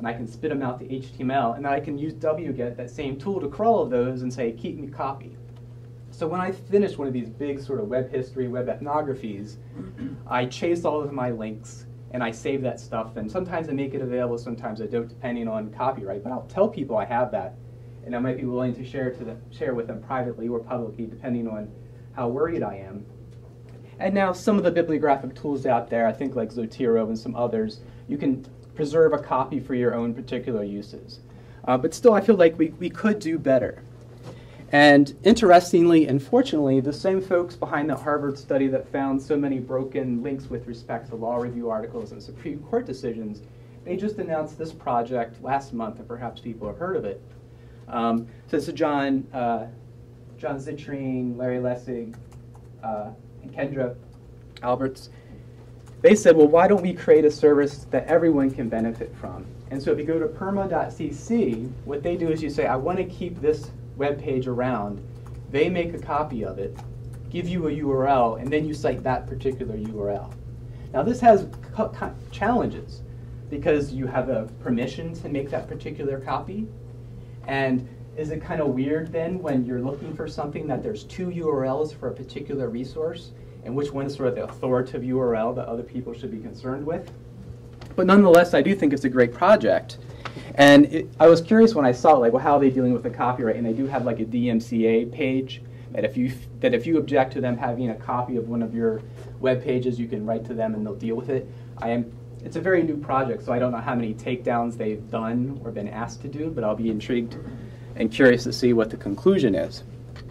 and I can spit them out to H T M L, and then I can use wget, that same tool, to crawl those and say, keep me copy. So when I finish one of these big sort of web history, web ethnographies, I chase all of my links, and I save that stuff, and sometimes I make it available, sometimes I don't, depending on copyright, but I'll tell people I have that, and I might be willing to share, to the, share with them privately or publicly, depending on how worried I am. And now some of the bibliographic tools out there, I think like Zotero and some others, you can preserve a copy for your own particular uses. Uh, but still, I feel like we, we could do better. And interestingly and fortunately, the same folks behind the Harvard study that found so many broken links with respect to law review articles and Supreme Court decisions, they just announced this project last month, and perhaps people have heard of it. Um, so this is John, uh, John Zittrain, Larry Lessig, uh, and Kendra Alberts. They said, well, why don't we create a service that everyone can benefit from? And so if you go to perma dot c c, what they do is you say, I want to keep this web page around. They make a copy of it, give you a U R L, and then you cite that particular U R L. Now this has challenges because you have a permission to make that particular copy. And is it kind of weird then when you're looking for something that there's two U R Ls for a particular resource, and which one is sort of the authoritative U R L that other people should be concerned with? But nonetheless, I do think it's a great project. And it, I was curious when I saw, like, well, how are they dealing with the copyright? And they do have like a D M C A page that if you that if you object to them having a copy of one of your web pages, you can write to them and they'll deal with it. I am. It's a very new project, so I don't know how many takedowns they've done or been asked to do, but I'll be intrigued and curious to see what the conclusion is.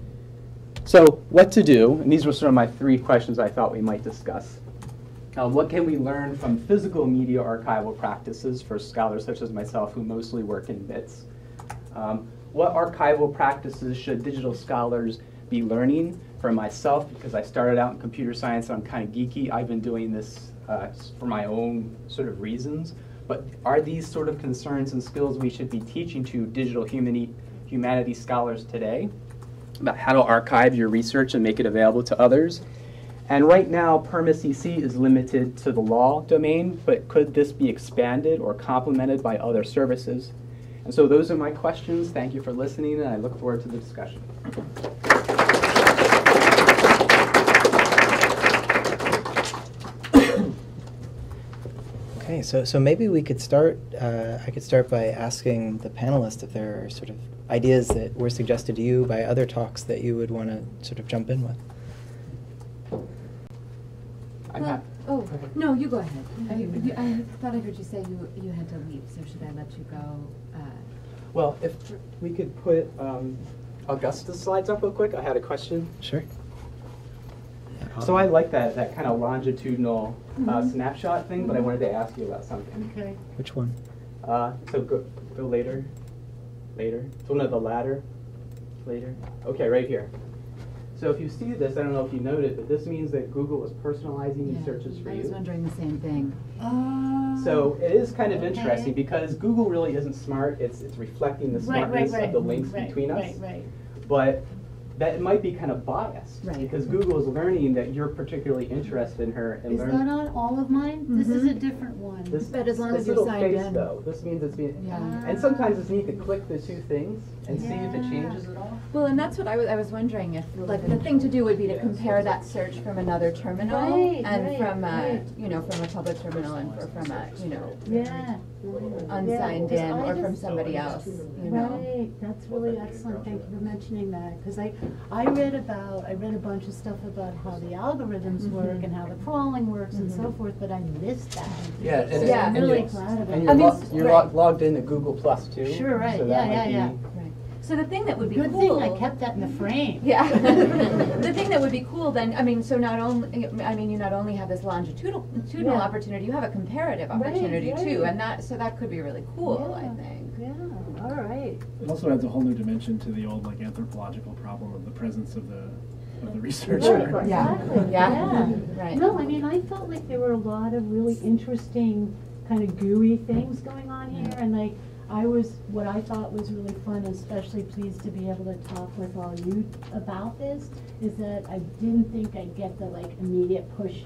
So what to do, and these were sort of my three questions I thought we might discuss. Uh, what can we learn from physical media archival practices for scholars such as myself who mostly work in bits? Um, what archival practices should digital scholars be learning? For myself, because I started out in computer science and I'm kind of geeky, I've been doing this uh, for my own sort of reasons. But are these sort of concerns and skills we should be teaching to digital humani humanities scholars today? About how to archive your research and make it available to others? And right now, perma C C is limited to the law domain, but could this be expanded or complemented by other services? And so those are my questions. Thank you for listening, and I look forward to the discussion. Okay, so so maybe we could start. Uh, I could start by asking the panelists if there are sort of ideas that were suggested to you by other talks that you would want to sort of jump in with. I'm Well, happy. oh, no, you go ahead. I, you, I thought I heard you say you, you had to leave, so should I let you go? Uh, Well, if we could put um, Augusta's slides up real quick, I had a question. Sure. So I like that, that kind of longitudinal uh, Mhm. snapshot thing, but I wanted to ask you about something. Okay. Which one? Uh, so go, go later. Later. It's one of the latter. Later. Okay, right here. So if you see this, I don't know if you noted, but this means that Google is personalizing these yeah, searches for I was you. wondering the same thing. So it is kind of Okay. interesting because Google really isn't smart. It's it's reflecting the Right, smartness right, right. of the links right, between us. Right, right. But that it might be kind of biased Right. because Google is learning that you're particularly interested in her and Is learn. that on all of mine? This is Mhm. a different one. This, But as long this as you're little signed face, in. though, this means it's being. Yeah. And sometimes it's neat to click the two things and see if it Yeah. changes at all. Well, and that's what I was, I was wondering if, like, the thing to do would be to Yeah. compare that search from another terminal Right, and right, from a, right. you know, from a public terminal and or from a, you know, Yeah. unsigned Yeah, in 'cause I or from just- somebody else, you know. Right, that's really excellent, thank you for mentioning that, because I, I read about, I read a bunch of stuff about how the algorithms Mhm. work and how the crawling works and so Mhm. forth, but I missed that. Yeah, and, So Yeah. I'm and really you're, glad about and it. you're, I mean, lo s- you're right. lo logged into Google Plus too. Sure, right, So yeah, that yeah, might yeah. be, Right. So the thing that would be Good cool. thing I kept that in the frame. Yeah. The thing that would be cool then, I mean, so not only, I mean, you not only have this longitudinal longitudinal Yeah. opportunity, you have a comparative Right, opportunity too, right. and that, so that could be really cool, I Yeah. think. Yeah, all right. It also adds a whole new dimension to the old like anthropological problem of the presence of the of the researcher. Right, Yeah. exactly, Yeah. yeah. Right. No, I mean, I felt like there were a lot of really interesting, kind of gooey things going on here, and like, I was, what I thought was really fun, especially pleased to be able to talk with all you about this, is that I didn't think I'd get the like immediate push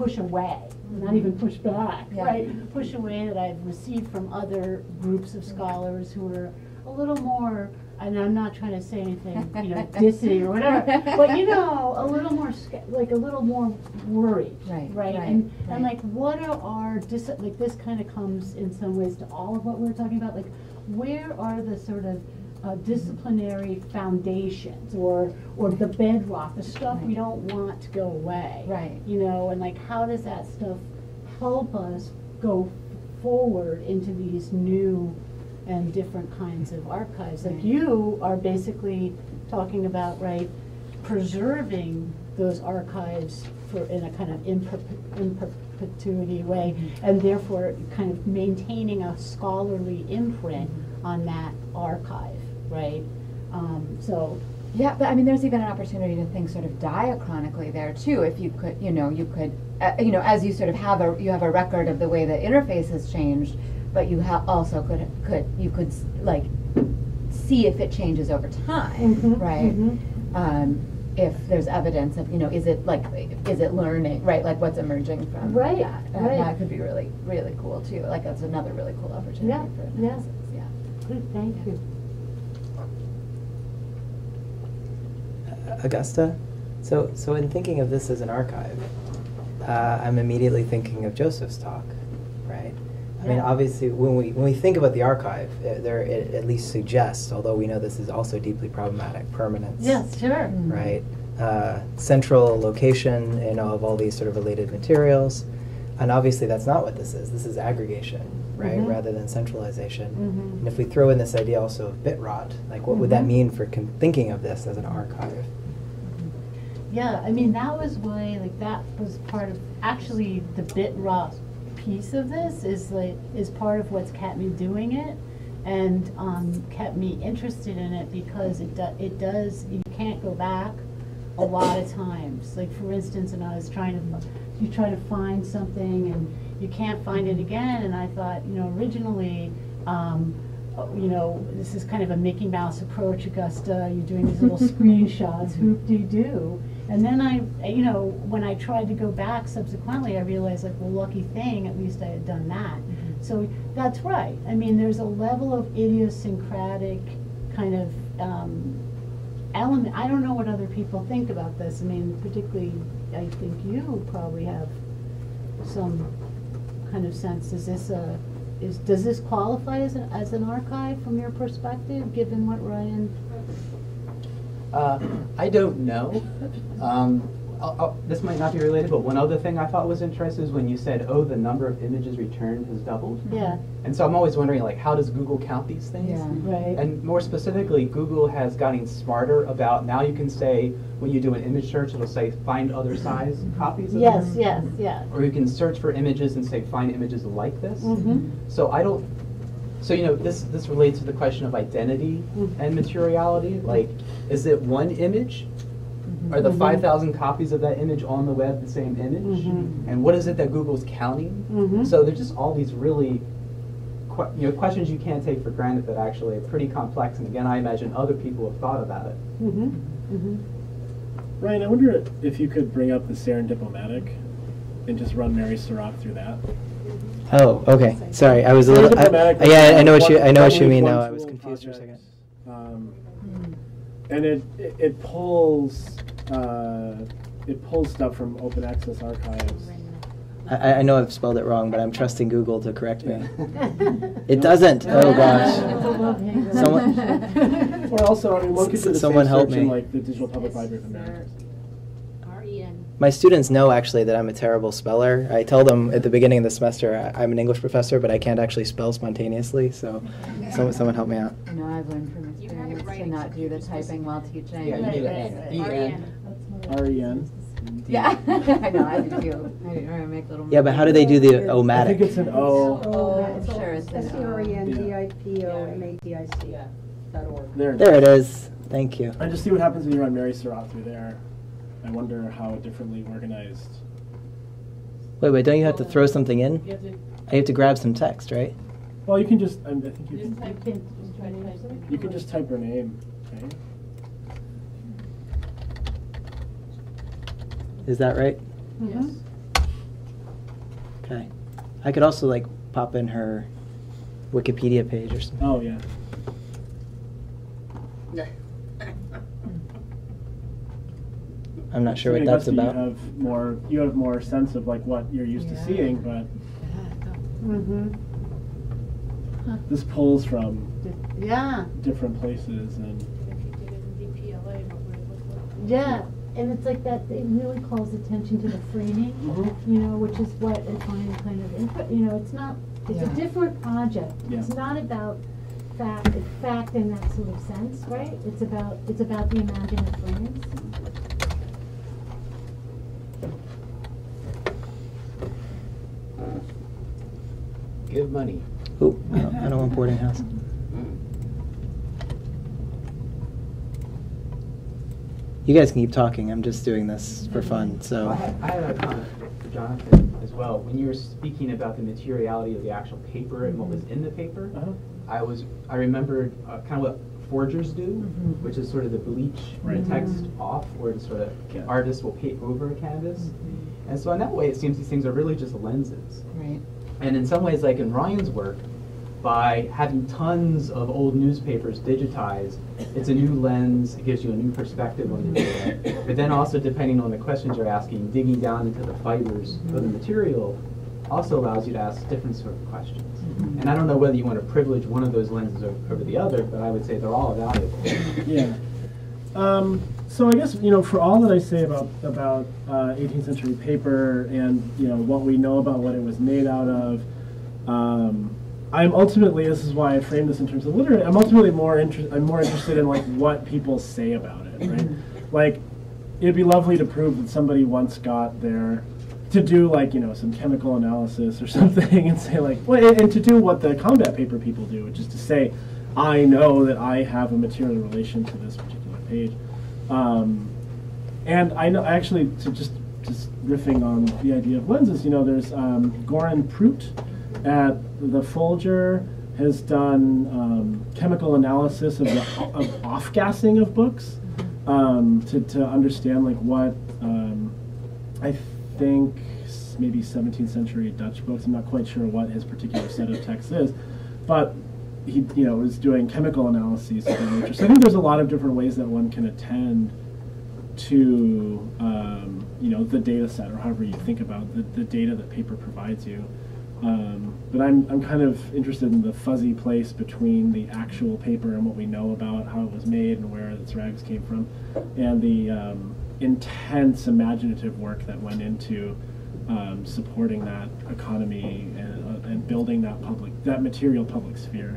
push away, not even push back, Yeah. right? Push away that I've received from other groups of scholars who are a little more, and I'm not trying to say anything, you know, dissy or whatever, but you know, a little more, sca- like a little more worried, Right, right? right, And right. and like, what are our dis- like this kind of comes in some ways to all of what we're talking about. Like, where are the sort of uh, disciplinary foundations, or or the bedrock, the stuff we don't want to go away, Right. You know, and like, how does that stuff help us go forward into these new and different kinds of archives? Like, Right. you are basically talking about, right, preserving those archives for in a kind of in, perpe- in perpetuity way, Mm-hmm. and therefore kind of maintaining a scholarly imprint on that archive, right? Um, so Yeah, but I mean, there's even an opportunity to think sort of diachronically there too. If you could, you know, you could, uh, you know, as you sort of have a, you have a record of the way the interface has changed, but you ha- also could, could, you could s- like see if it changes over time, Mhm, right? mhm. Um, if there's evidence of, you know, is it like, is it learning, right? Like what's emerging from Right, that? And right. that could be really, really cool too. Like that's another really cool opportunity Yeah, for yeah. analysis. Yeah. Good, thank you. Augusta. So, so in thinking of this as an archive, uh, I'm immediately thinking of Joseph's talk, right? I mean, Yeah. obviously, when we when we think about the archive, uh, there it at least suggests, although we know this is also deeply problematic, permanence. Yes, sure. Right. Uh, central location, you know, of all these sort of related materials, and obviously that's not what this is. This is aggregation, right, Mhm. rather than centralization. Mhm. And if we throw in this idea also of Bitrot, like what would that Mhm. mean for con- thinking of this as an archive? Yeah, I mean, that was why, like, that was part of, actually, the Bitrot piece of this is like, is part of what's kept me doing it, and um, kept me interested in it, because it do, it does, you can't go back a lot of times. Like, for instance, and I was trying to, you try to find something and you can't find it again, and I thought, you know, originally, um, uh, you know, this is kind of a Mickey Mouse approach, Augusta, you're doing these little screenshots, hoop-de-doo. And then I, you know, when I tried to go back subsequently, I realized, like, well, lucky thing, at least I had done that. So that's right. I mean, there's a level of idiosyncratic kind of um, element. I don't know what other people think about this. I mean, particularly, I think you probably have some kind of sense. Is this a, is, does this qualify as an, as an archive from your perspective, given what Ryan? Uh, I don't know. Um, I'll, I'll, this might not be related, but one other thing I thought was interesting is when you said, oh, the number of images returned has doubled. Yeah. And so I'm always wondering, like, how does Google count these things? Yeah. Right. And more specifically, Google has gotten smarter about, now you can say, when you do an image search, it'll say, find other size copies of Yes, this. yes, yeah. Or you can search for images and say, find images like this. Mm-hmm. So I don't, so you know, this this relates to the question of identity Mhm. and materiality. Like, is it one image? Are the Mhm. five thousand copies of that image on the web the same image? Mhm. And what is it that Google's counting? Mhm. So there's just all these really, que- you know, questions you can't take for granted that actually are pretty complex. And again, I imagine other people have thought about it. Mm-hmm. Mm-hmm. Ryan, I wonder if you could bring up the Serendiplomatic and just run Mary Surratt through that. Oh, okay. Sorry, I was a little. I, Serendiplomatic I- yeah, I know what one- you. I know what you one mean week, now. one I was tool confused for a project. second. Um, and it, it it pulls uh, it pulls stuff from open access archives. I, I know I've spelled it wrong, but I'm trusting Google to correct me. It doesn't. Oh gosh. Someone- Or also, I mean, one could do the Someone same help search in, me. like the Digital Public Library of America. R E N. My students know actually that I'm a terrible speller. I tell them at the beginning of the semester I, I'm an English professor, but I can't actually spell spontaneously. So, someone, someone help me out. You know, I've learned from experience to not do the typing while teaching. Yeah, you Right, do right, it. right. E N. R E N. Yeah, I know, I do too. I do, I make little. Yeah, but how do they do the I omatic? think it's an O. Oh, I'm sure it's an S T R E N D I P O Yeah. M A T I C dot org. There. There it is. Thank you. And just see what happens when you run Mary Surratt through there. I wonder how differently organized. Wait, wait. Don't you have to throw something in? You have to, I have to grab some text, right? Well, you can just. I, I think you just can. type in, just try to type something. You can just type her name. Okay. Is that right? Yes. Okay. I could also like pop in her Wikipedia page or something. Oh, yeah. I'm not sure So what that's Augusta, about. You have more, you have more sense of like what you're used Yeah. to seeing, but Mm-hmm. this pulls from Yeah, different places and. yeah. And it's like that, it really calls attention to the framing, Mhm. you know, which is what I find kind of, input. You know, it's not, it's a Yeah. different project. It's Yeah. not about fact, fact in that sort of sense, right? It's about, it's about the imaginative frames. Give money. Oh, I don't, I don't want boarding house. You guys can keep talking. I'm just doing this for fun. So. I have, I have a comment for Jonathan as well. When you were speaking about the materiality of the actual paper and what was in the paper, Uh-huh. I was I remembered uh, kind of what forgers do, Mhm. which is sort of the bleach Right. the text off, or sort of Yeah. artists will paint over a canvas. And so in that way, it seems these things are really just lenses. Right. And in some ways, like in Ryan's work, by having tons of old newspapers digitized, it's a new lens, it gives you a new perspective on the data. But then also, depending on the questions you're asking, digging down into the fibers of the material also allows you to ask different sort of questions. And I don't know whether you want to privilege one of those lenses o- over the other, but I would say they're all valuable. Yeah. Um, so I guess, you know, for all that I say about about uh, eighteenth century paper and, you know, what we know about what it was made out of, um, I'm ultimately, this is why I framed this in terms of literary, I'm ultimately more interested, I'm more interested in like what people say about it, right? Like, it'd be lovely to prove that somebody once got their, to do like, you know, some chemical analysis or something and say like, well, and, and to do what the combat paper people do, which is to say, I know that I have a material relation to this particular page. Um, and I know, actually, to just, just riffing on the idea of lenses, you know, there's um, Goran Prut at the Folger has done um, chemical analysis of, the, of off-gassing of books um, to, to understand like what, um, I think s- maybe seventeenth century Dutch books, I'm not quite sure what his particular set of texts is, but he, you know, was doing chemical analyses of that nature. So I think there's a lot of different ways that one can attend to, um, you know, the data set, or however you think about the, the data that paper provides you. Um, but I'm, I'm kind of interested in the fuzzy place between the actual paper and what we know about how it was made and where its rags came from, and the um, intense imaginative work that went into um, supporting that economy and, uh, and building that public, that material public sphere.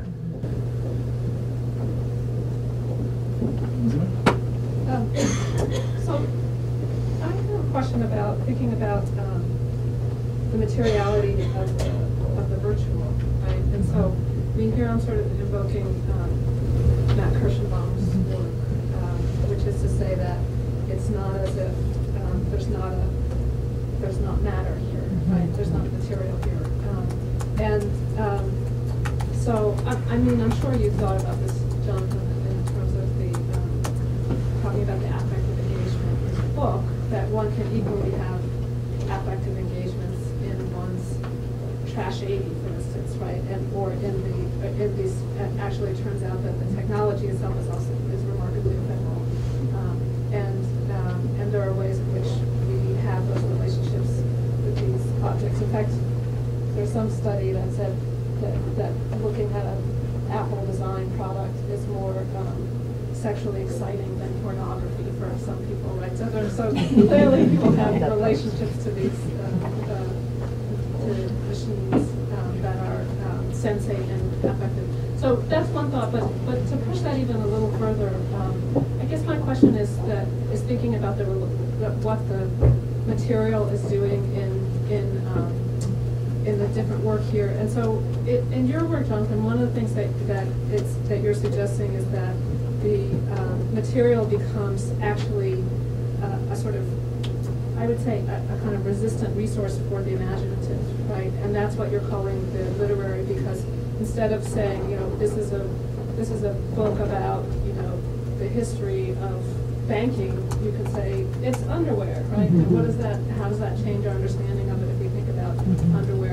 Um, so I have a question about thinking about um, the materiality of the, of the virtual, right? And so, I mean, here I'm sort of invoking um, Matt Kirschenbaum's work, um, which is to say that it's not as if um, there's not a there's not matter here, right? There's not material here, um, and um, so I, I mean, I'm sure you've thought about this, Jonathan, in terms of the um, talking about the affective engagement in the book, that one can equally have affective engagements in one's trash eighty, for instance, right? And or in the in these, and actually it turns out that the technology itself is also is remarkably ephemeral, um, and um, and there are ways in which we have those relationships with these objects. In fact, there's some study that said that that looking at an Apple design product is more um, sexually exciting than pornography for some people, right? So there's so clearly people have relationships to these uh, uh, to machines um, that are um, sensate and affective. So that's one thought, but but to push that even a little further, um, I guess my question is that is thinking about the, the what the material is doing in in um, in the different work here. And so it, in your work, Jonathan, one of the things that that it's that you're suggesting is that the um, material becomes actually uh, a sort of, I would say, a, a kind of resistant resource for the imaginative, right? And that's what you're calling the literary, because instead of saying, you know, this is a this is a book about, you know, the history of banking, you could say it's underwear, right? And what does that? How does that change our understanding of it if we think about underwear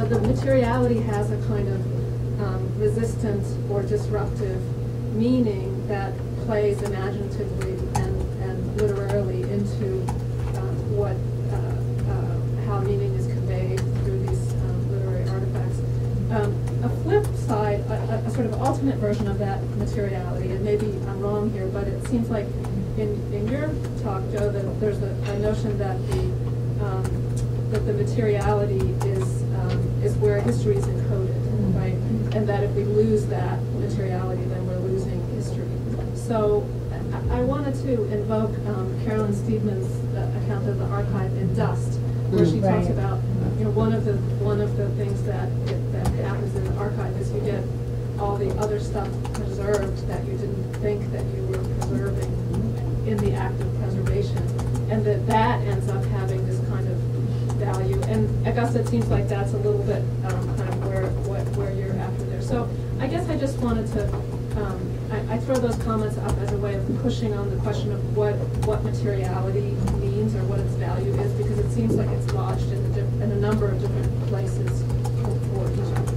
the materiality has a kind of um, resistant or disruptive meaning that plays imaginatively and, and literarily into um, what uh, uh, how meaning is conveyed through these um, literary artifacts. Um, a flip side, a, a sort of alternate version of that materiality, and maybe I'm wrong here, but it seems like in, in your talk, Joe, that there's a, a notion that the um, that the materiality is um, is where history is encoded, right? And that if we lose that materiality, then we're losing history. So I, I wanted to invoke um, Carolyn Steedman's uh, account of the archive in Dust, where she Right. talks about, you know, one of the one of the things that it, that happens in the archive is you get all the other stuff preserved that you didn't think that you were preserving in the act of preservation, and that that ends up having this kind of value. And Augusta, it seems like that's a little bit um, kind of where what where you're after there. So I guess I just wanted to um, I, I throw those comments up as a way of pushing on the question of what what materiality means or what its value is, because it seems like it's lodged in a, diff in a number of different places for each other.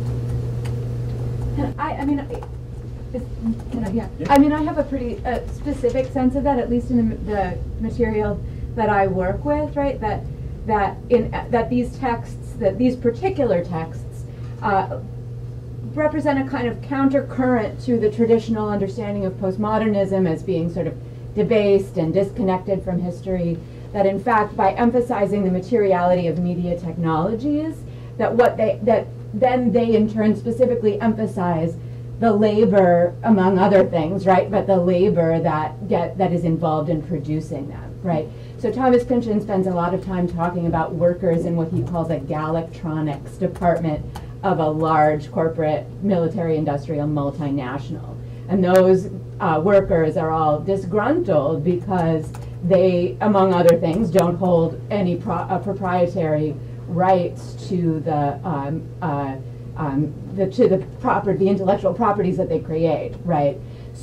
And I, I mean, I- is, can I, yeah. I mean, I have a pretty uh, specific sense of that, at least in the, the material that I work with, right? That that in uh, that these texts, that these particular texts, uh, represent a kind of countercurrent to the traditional understanding of postmodernism as being sort of debased and disconnected from history. That in fact, by emphasizing the materiality of media technologies, that what they that then they in turn specifically emphasize the labor, among other things, right? But the labor that get that is involved in producing them, right? So Thomas Pynchon spends a lot of time talking about workers in what he calls a galactronics department of a large corporate military industrial multinational. And those uh, workers are all disgruntled because they, among other things, don't hold any pro uh, proprietary rights to the um, uh, um, the to the proper the intellectual properties that they create, right?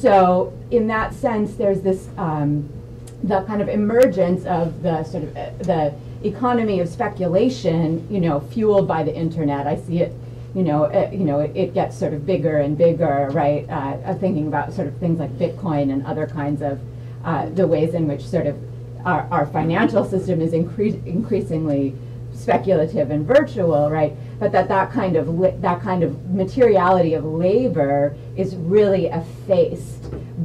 So in that sense, there's this um, the kind of emergence of the sort of uh, the economy of speculation, you know, fueled by the internet. I see it, you know, uh, you know, it, it gets sort of bigger and bigger, right? Uh, thinking about sort of things like Bitcoin and other kinds of uh, the ways in which sort of our, our financial system is incre increasingly speculative and virtual, right? But that that kind of li that kind of materiality of labor is really effaced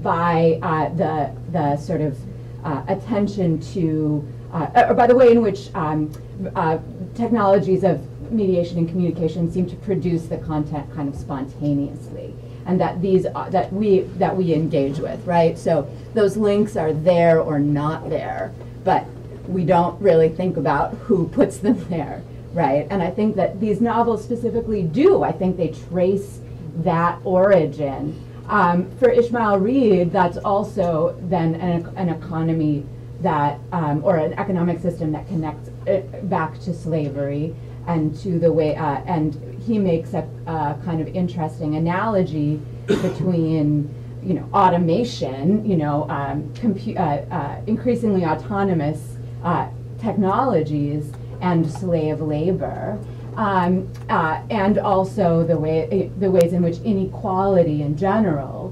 by uh, the the sort of uh, attention to, uh, or by the way in which um, uh, technologies of mediation and communication seem to produce the content kind of spontaneously, and that these uh, that we that we engage with, right? So those links are there or not there, but we don't really think about who puts them there, right? And I think that these novels specifically do. I think they trace that origin. Um, for Ishmael Reed, that's also then an, an economy that, um, or an economic system that connects it back to slavery and to the way, uh, and he makes a, a kind of interesting analogy between, you know, automation, you know, um, compu uh, uh, increasingly autonomous Uh, technologies and slave labor, um, uh, and also the way the ways in which inequality in general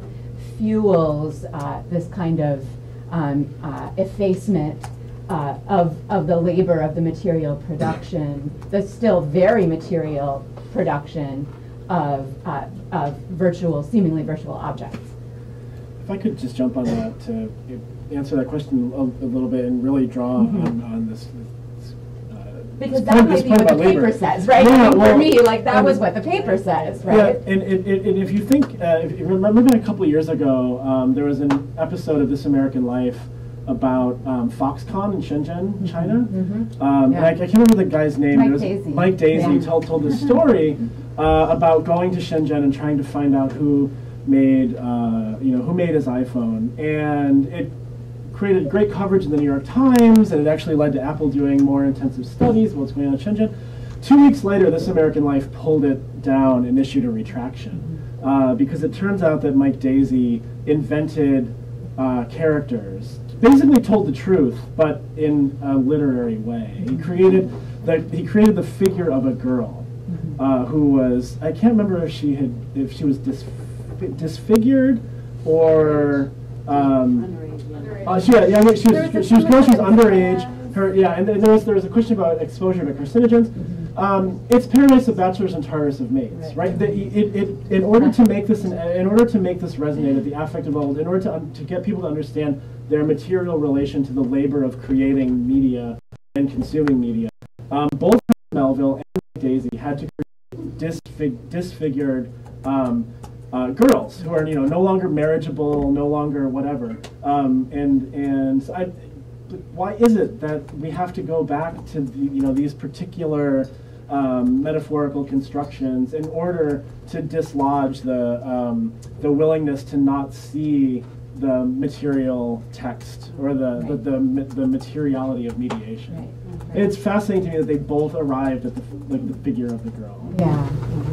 fuels uh, this kind of um, uh, effacement uh, of of the labor of the material production, the still very material production of uh, of virtual, seemingly virtual objects. If I could just jump on that to answer that question a, a little bit and really draw Mm-hmm. on, on this, this uh, Because this that point, might this be point what the about labor. paper says, right? Yeah, I mean, well, for me, like that and- was what the paper says, right? Yeah, and, and, and if you think, uh, if you remember a couple of years ago, um, there was an episode of This American Life about um, Foxconn in Shenzhen, China. Mm-hmm. Um, Yeah. and I, I can't remember the guy's name. Mike It was Daisy. Mike Daisy Yeah. told, told the story uh, about going to Shenzhen and trying to find out who made, uh, you know, who made his iPhone. And it created great coverage in the New York Times, and it actually led to Apple doing more intensive studies of what's going on in Shenzhen. Two weeks later, This American Life pulled it down and issued a retraction, uh, because it turns out that Mike Daisy invented uh, characters, basically told the truth, but in a literary way. He created the, he created the figure of a girl, uh, who was, I can't remember if she had, if she was dis disfigured or, um, Underage, uh, she, yeah, yeah, she was, There was she was, no, she was a- underage. Her, yeah, and there was, there was a question about exposure to carcinogens. Um, it's Paradise of Bachelors and Tardis of Maids, right? The, it, it, in order to make this, an, in order to make this resonate at the affective level, in order to, un to get people to understand their material relation to the labor of creating media and consuming media, um, both Melville and Daisy had to create disfig disfigured um, uh, girls who are, you know, no longer marriageable, no longer whatever, um, and and I. Why is it that we have to go back to the, you know, these particular um, metaphorical constructions in order to dislodge the um, the willingness to not see the material text or the Right. the, the, the materiality of mediation? Right. And it's fascinating to me that they both arrived at the like the figure of the girl. Yeah.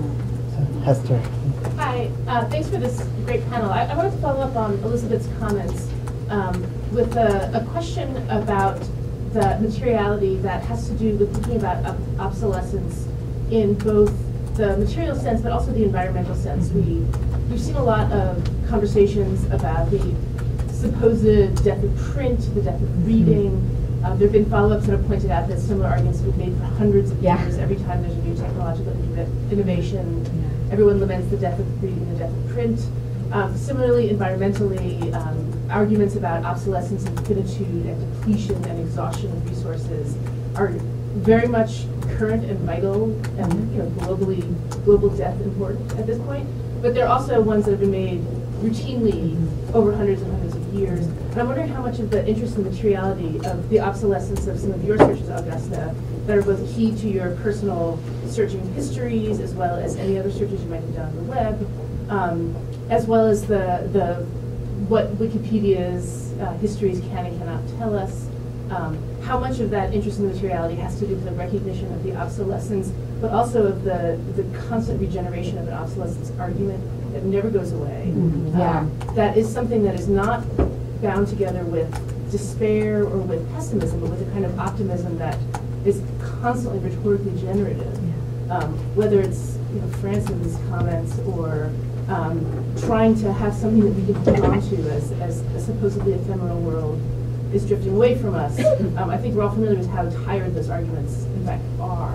So, Hester. Hi, uh, thanks for this great panel. I, I wanted to follow up on Elizabeth's comments um, with a, a question about the materiality that has to do with thinking about ob obsolescence in both the material sense but also the environmental sense. We, we've seen a lot of conversations about the supposed death of print, the death of reading. Um, there have been follow-ups that have pointed out that similar arguments have been made for hundreds of Yeah. years. Every time there's a new technological innovation, everyone laments the death of reading, the death of print. Um, similarly, environmentally, um, arguments about obsolescence and finitude and depletion and exhaustion of resources are very much current and vital and, you know, globally, global death important at this point. But they're also ones that have been made routinely over hundreds and hundreds of years. And I'm wondering how much of the interest in materiality of the obsolescence of some of your searches, Augusta, that are both key to your personal searching histories as well as any other searches you might have done on the web, um, as well as the, the what Wikipedia's uh, histories can and cannot tell us. Um, how much of that interest in materiality has to do with the recognition of the obsolescence, but also of the, the constant regeneration of an obsolescence argument that never goes away. Mm-hmm. Yeah. Um, that is something that is not bound together with despair or with pessimism, but with a kind of optimism that is constantly rhetorically generative. Yeah. Um, whether it's, you know, France's comments or um, trying to have something that we can hold on to as, as a supposedly ephemeral world is drifting away from us. um, I think we're all familiar with how tired those arguments, in fact, are.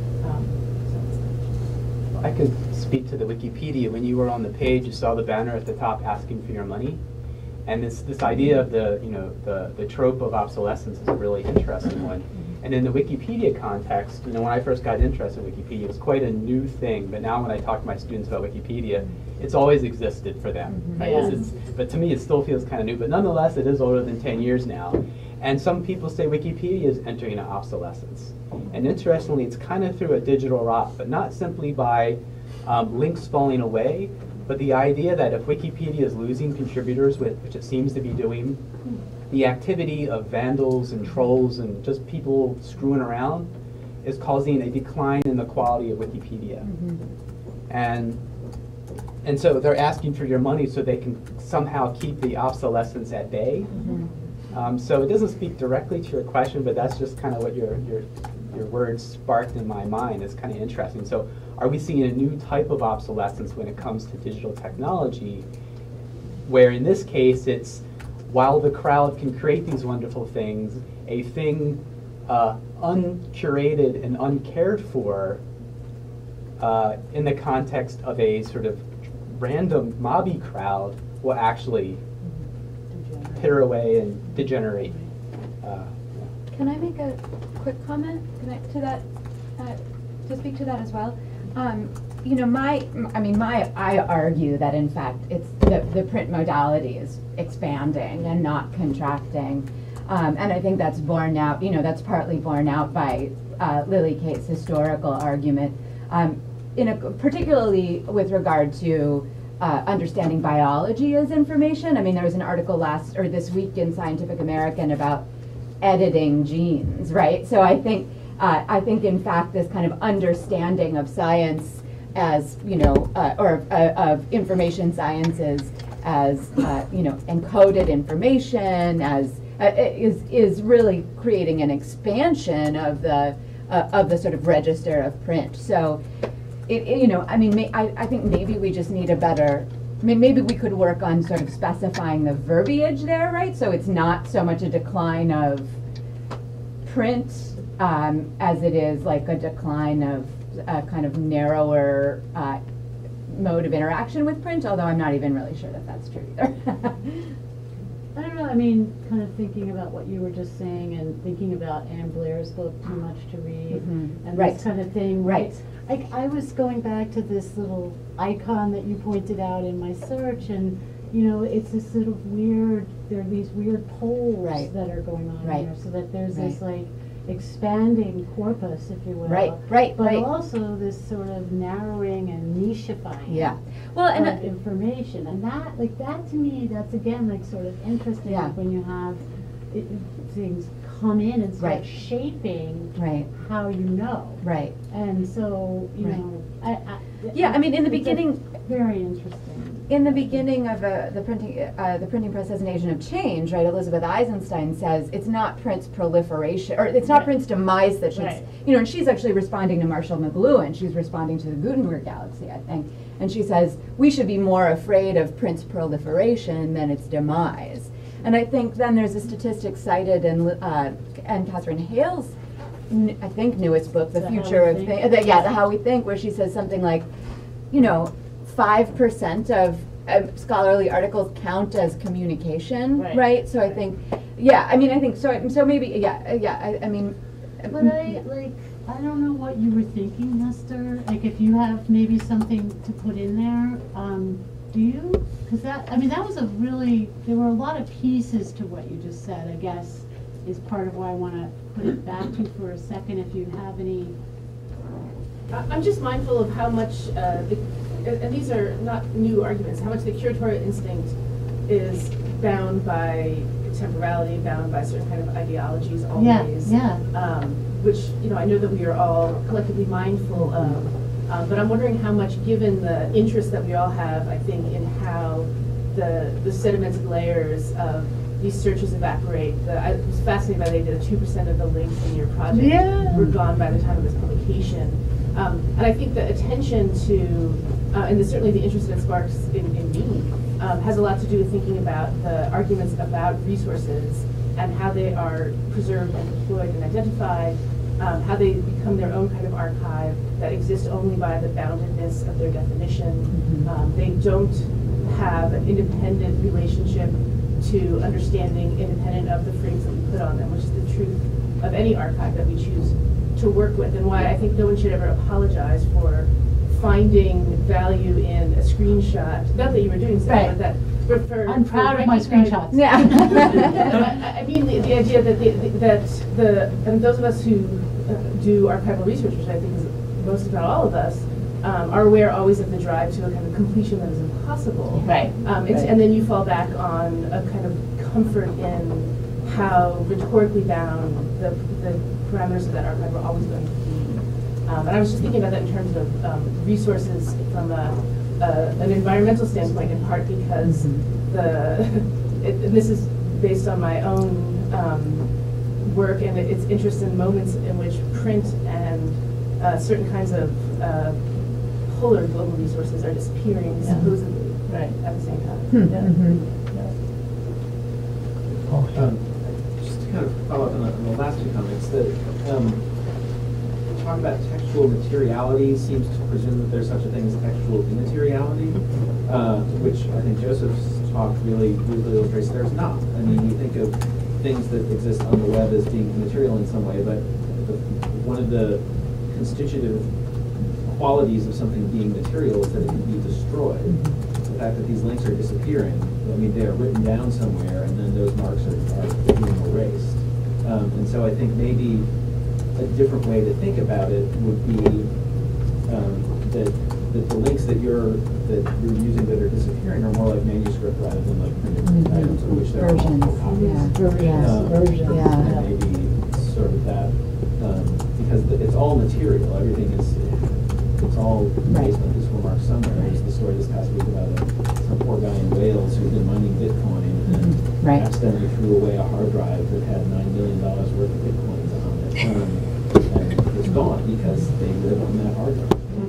Um, so I could speak to the Wikipedia. When you were on the page, you saw the banner at the top asking for your money. And this, this idea of the, you know, the, the trope of obsolescence is a really interesting one. And in the Wikipedia context, you know, when I first got interested in Wikipedia, it was quite a new thing. But now when I talk to my students about Wikipedia, it's always existed for them. Right? Yes. It's, it's, but to me, it still feels kind of new. But nonetheless, it is older than ten years now. And some people say Wikipedia is entering an obsolescence. And interestingly, it's kind of through a digital rot, but not simply by um, links falling away, but the idea that if Wikipedia is losing contributors, which it seems to be doing, the activity of vandals and trolls and just people screwing around is causing a decline in the quality of Wikipedia. Mm-hmm. And and so they're asking for your money so they can somehow keep the obsolescence at bay. Mm-hmm. um, so it doesn't speak directly to your question, but that's just kind of what your, your, your words sparked in my mind. It's kind of interesting. So are we seeing a new type of obsolescence when it comes to digital technology, where in this case it's, while the crowd can create these wonderful things, a thing uh, uncurated and uncared for uh, in the context of a sort of random mobby crowd will actually pitter away and degenerate. Uh, Can I make a quick comment connect to that, uh, to speak to that as well? Um, you know, my, I mean, my, I argue that in fact it's the, the print modality is expanding and not contracting. Um, and I think that's borne out, you know, that's partly borne out by uh, Lily Kate's historical argument, um, in a, particularly with regard to uh, understanding biology as information. I mean, there was an article last, or this week in Scientific American about editing genes, right? So I think, uh, I think in fact this kind of understanding of science as, you know, uh, or uh, of information sciences as, uh, you know, encoded information, as uh, is is really creating an expansion of the uh, of the sort of register of print. So it, it, you know, I mean, may, I, I think maybe we just need a better, I mean, maybe we could work on sort of specifying the verbiage there, right? So it's not so much a decline of print um, as it is like a decline of a kind of narrower uh, mode of interaction with print, although I'm not even really sure that that's true either. I don't know, I mean, kind of thinking about what you were just saying and thinking about Anne Blair's book, Too Much to Read, Mm-hmm. and Right. this kind of thing. Right. Like, I was going back to this little icon that you pointed out in my search, and, you know, it's this sort of weird, there are these weird poles Right. that are going on Right. here, so that there's Right. this, like, expanding corpus, if you will. Right, right, But right. also this sort of narrowing and nichifying. Yeah. Well, and of uh, information, and that, like, that to me, that's again, like, sort of interesting, Yeah. like, when you have it, things come in and start Right. shaping right, how you know. right. And so, you Right. know, I, I. Yeah, I mean, in the it's a beginning, very interesting. in the beginning of uh, the printing, uh, the printing press as an agent of change, right? Elizabeth Eisenstein says it's not print's proliferation, or it's not Right. print's demise that should, Right. you know. And she's actually responding to Marshall McLuhan. She's responding to the Gutenberg Galaxy, I think. And she says we should be more afraid of print's proliferation than its demise. And I think then there's a statistic cited in uh, and Catherine Hale's, n- I think, newest book, The The How Future We of Think. Thi- the, yeah, the How We Think, where she says something like, you know, five percent of uh, scholarly articles count as communication, Right. right? So I think, yeah, I mean, I think so. So maybe, yeah, uh, yeah. I, I mean, But I, like, I don't know what you were thinking, Lester, like, if you have maybe something to put in there, um, do you? Because that, I mean, that was a really, there were a lot of pieces to what you just said, I guess, is part of why I want to put it back to you for a second, if you have any. I- I'm just mindful of how much, uh, the, and and these are not new arguments, how much the curatorial instinct is bound by temporality, bound by certain kind of ideologies always. Yeah, Um, which, you know, I know that we are all collectively mindful of. Um, but I'm wondering how much, given the interest that we all have, I think, in how the the sedimented layers of these searches evaporate. The, I was fascinated by the idea that two percent of the links in your project Yeah. were gone by the time of this publication. Um, and I think the attention to, uh, and the, certainly the interest that sparks in, in me, um, has a lot to do with thinking about the arguments about resources and how they are preserved and deployed and identified, um, how they become their own kind of archive that exists only by the boundedness of their definition. Mm-hmm. Um, they don't have an independent relationship to understanding independent of the frames that we put on them, which is the truth of any archive that we choose to work with, and why I think no one should ever apologize for finding value in a screenshot. Not that you were doing so, Right. but that but for, I'm for proud of my recognizing- screenshots. yeah. I I mean, the, the idea that the, the, that the, and those of us who uh, do archival research, which I think is most, if not all of us, um, are aware always of the drive to a kind of completion that is impossible. Right. Um, it's, Right. And then you fall back on a kind of comfort in how rhetorically bound the, the parameters of that archive are always going to be. Um, and I was just thinking about that in terms of um, resources from a, a, an environmental standpoint, in part because the, it, and this is based on my own um, work and its interest in moments in which print and uh, certain kinds of uh, polar global resources are disappearing Yeah. supposedly Right. at the same time. Hmm. Yeah. Mhm. Um, just to kind of follow up on the, on the last two comments, that um, talk about textual materiality seems to presume that there's such a thing as textual immateriality, uh, which I think Joseph's talk really, really illustrates there's not. I mean, you think of things that exist on the web as being immaterial in some way, but the, one of the constitutive qualities of something being material is that it can be destroyed. The fact that these links are disappearing, I mean, they are written down somewhere, and then those marks are, are being erased. Um, and so I think maybe a different way to think about it would be um, that, that the links that you're that you're using that are disappearing are more like manuscript rather than like printed Mhm. items, of which there are Versions. multiple copies. Yeah. Versions. Um, Versions. Yeah. And maybe sort of that, um, because the, it's all material. Everything is, it's all based on physical marks somewhere. There's the story this past week about a, some poor guy in Wales who'd been mining Bitcoin and Right. accidentally threw away a hard drive that had nine million dollars worth of Bitcoins on it. Um, and it's gone because they live on that hard drive.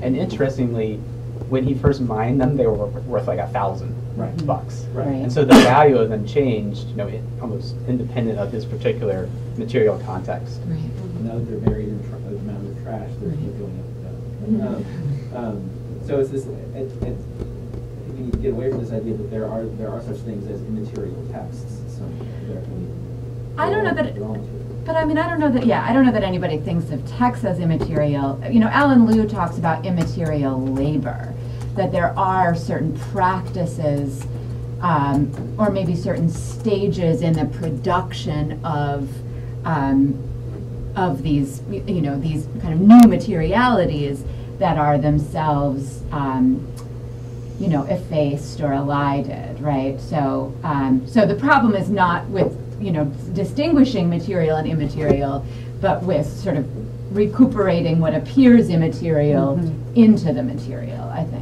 And interestingly, when he first mined them, they were worth like a thousand Right. bucks. Right. And so the value of them changed, you know, it, almost independent of his particular material context. Right. Now that they're buried in tr- the amount of trash, they're still going up and down. Um, um, so it's this. It, it, I think we need to get away from this idea that there are there are such things as immaterial texts. So there, I don't know that. But I mean, I don't know that, yeah, I don't know that anybody thinks of text as immaterial. You know, Alan Liu talks about immaterial labor, that there are certain practices um, or maybe certain stages in the production of um, of these, you know, these kind of new materialities that are themselves, um, you know, effaced or elided, right? So, um, so the problem is not with, you know, distinguishing material and immaterial, but with sort of recuperating what appears immaterial mm-hmm. into the material, I think.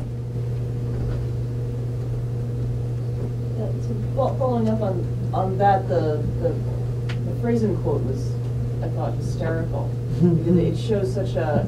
Yeah, so fo- following up on, on that, the, the, the phrase and quote was, I thought, hysterical. Because it shows such a,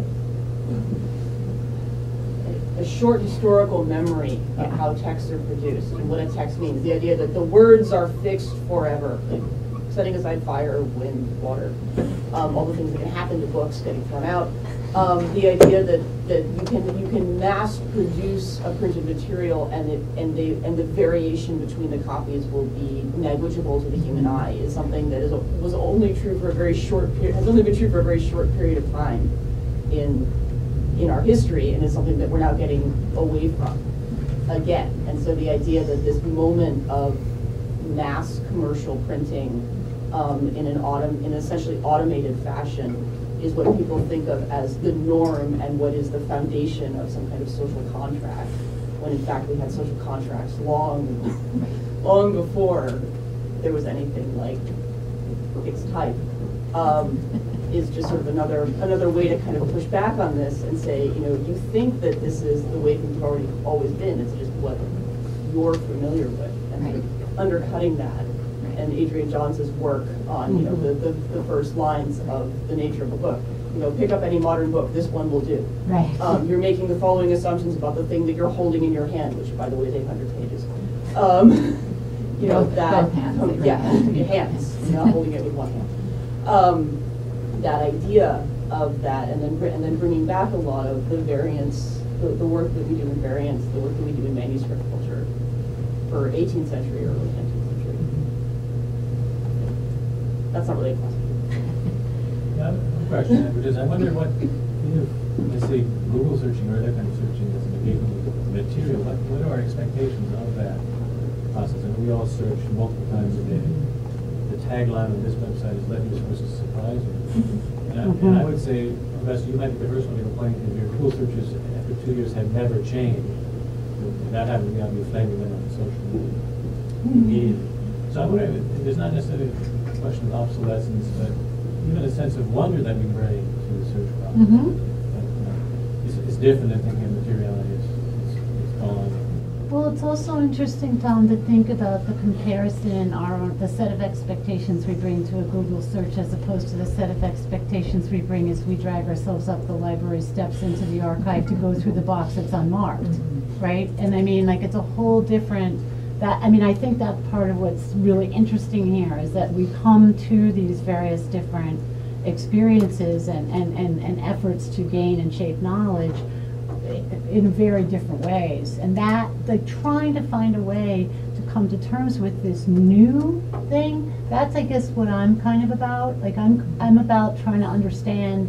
a short historical memory of how texts are produced and what a text means. The idea that the words are fixed forever, like setting aside fire, wind, water, um, all the things that can happen to books getting thrown out. Um, the idea that, that you can you can mass produce a printed material and it and the and the variation between the copies will be negligible to the human eye is something that is a, was only true for a very short period has only been true for a very short period of time in in our history, and is something that we're now getting away from again. And so the idea that this moment of mass commercial printing um, in an autom in essentially automated fashion is what people think of as the norm and what is the foundation of some kind of social contract, when in fact we had social contracts long, long before there was anything like fixed type. Um, is just sort of another another way to kind of push back on this and say, you know, you think that this is the way things have already always been. It's just what you're familiar with, and Right. sort of undercutting that. Right. And Adrian Johns' work on, you know, the, the the first lines of the nature of a book. You know, pick up any modern book. This one will do. Right. Um, you're making the following assumptions about the thing that you're holding in your hand, which, by the way, is eight hundred pages. Um, you know Both- that. both hands, um, right. yeah, your hands. You're not holding it with one hand. Um, that idea of that, and then br and then bringing back a lot of the variants, the, the work that we do in variants, the work that we do in manuscript culture for eighteenth century or early nineteenth century. That's not really a question. Yeah, I have a question, which is I wonder what, if, let's say, Google searching or other kind of searching as an engagement with material, what, what are our expectations of that process? I know we all search multiple times a day. The tagline of this website is "Let your sources surprise you." And I, Mm-hmm. and I would say, Augusta, you might be the first one to complain because your Google searches after two years have never changed. Without having to be flaming them on social media. So I wonder if there's not necessarily a question of obsolescence, but even a sense of wonder that we bring to the search process. Mm-hmm. But, uh, it's, it's different than thinking of materiality. It's, it's, it's gone. Well, it's also interesting, Tom, to think about the comparison, our the set of expectations we bring to a Google search as opposed to the set of expectations we bring as we drag ourselves up the library steps into the archive to go through the box that's unmarked, mm-hmm. right? And I mean, like, it's a whole different, that, I mean, I think that part of what's really interesting here is that we come to these various different experiences and, and, and, and efforts to gain and shape knowledge in very different ways, and that, like, trying to find a way to come to terms with this new thing, that's, I guess, what I'm kind of about. Like, I'm I'm about trying to understand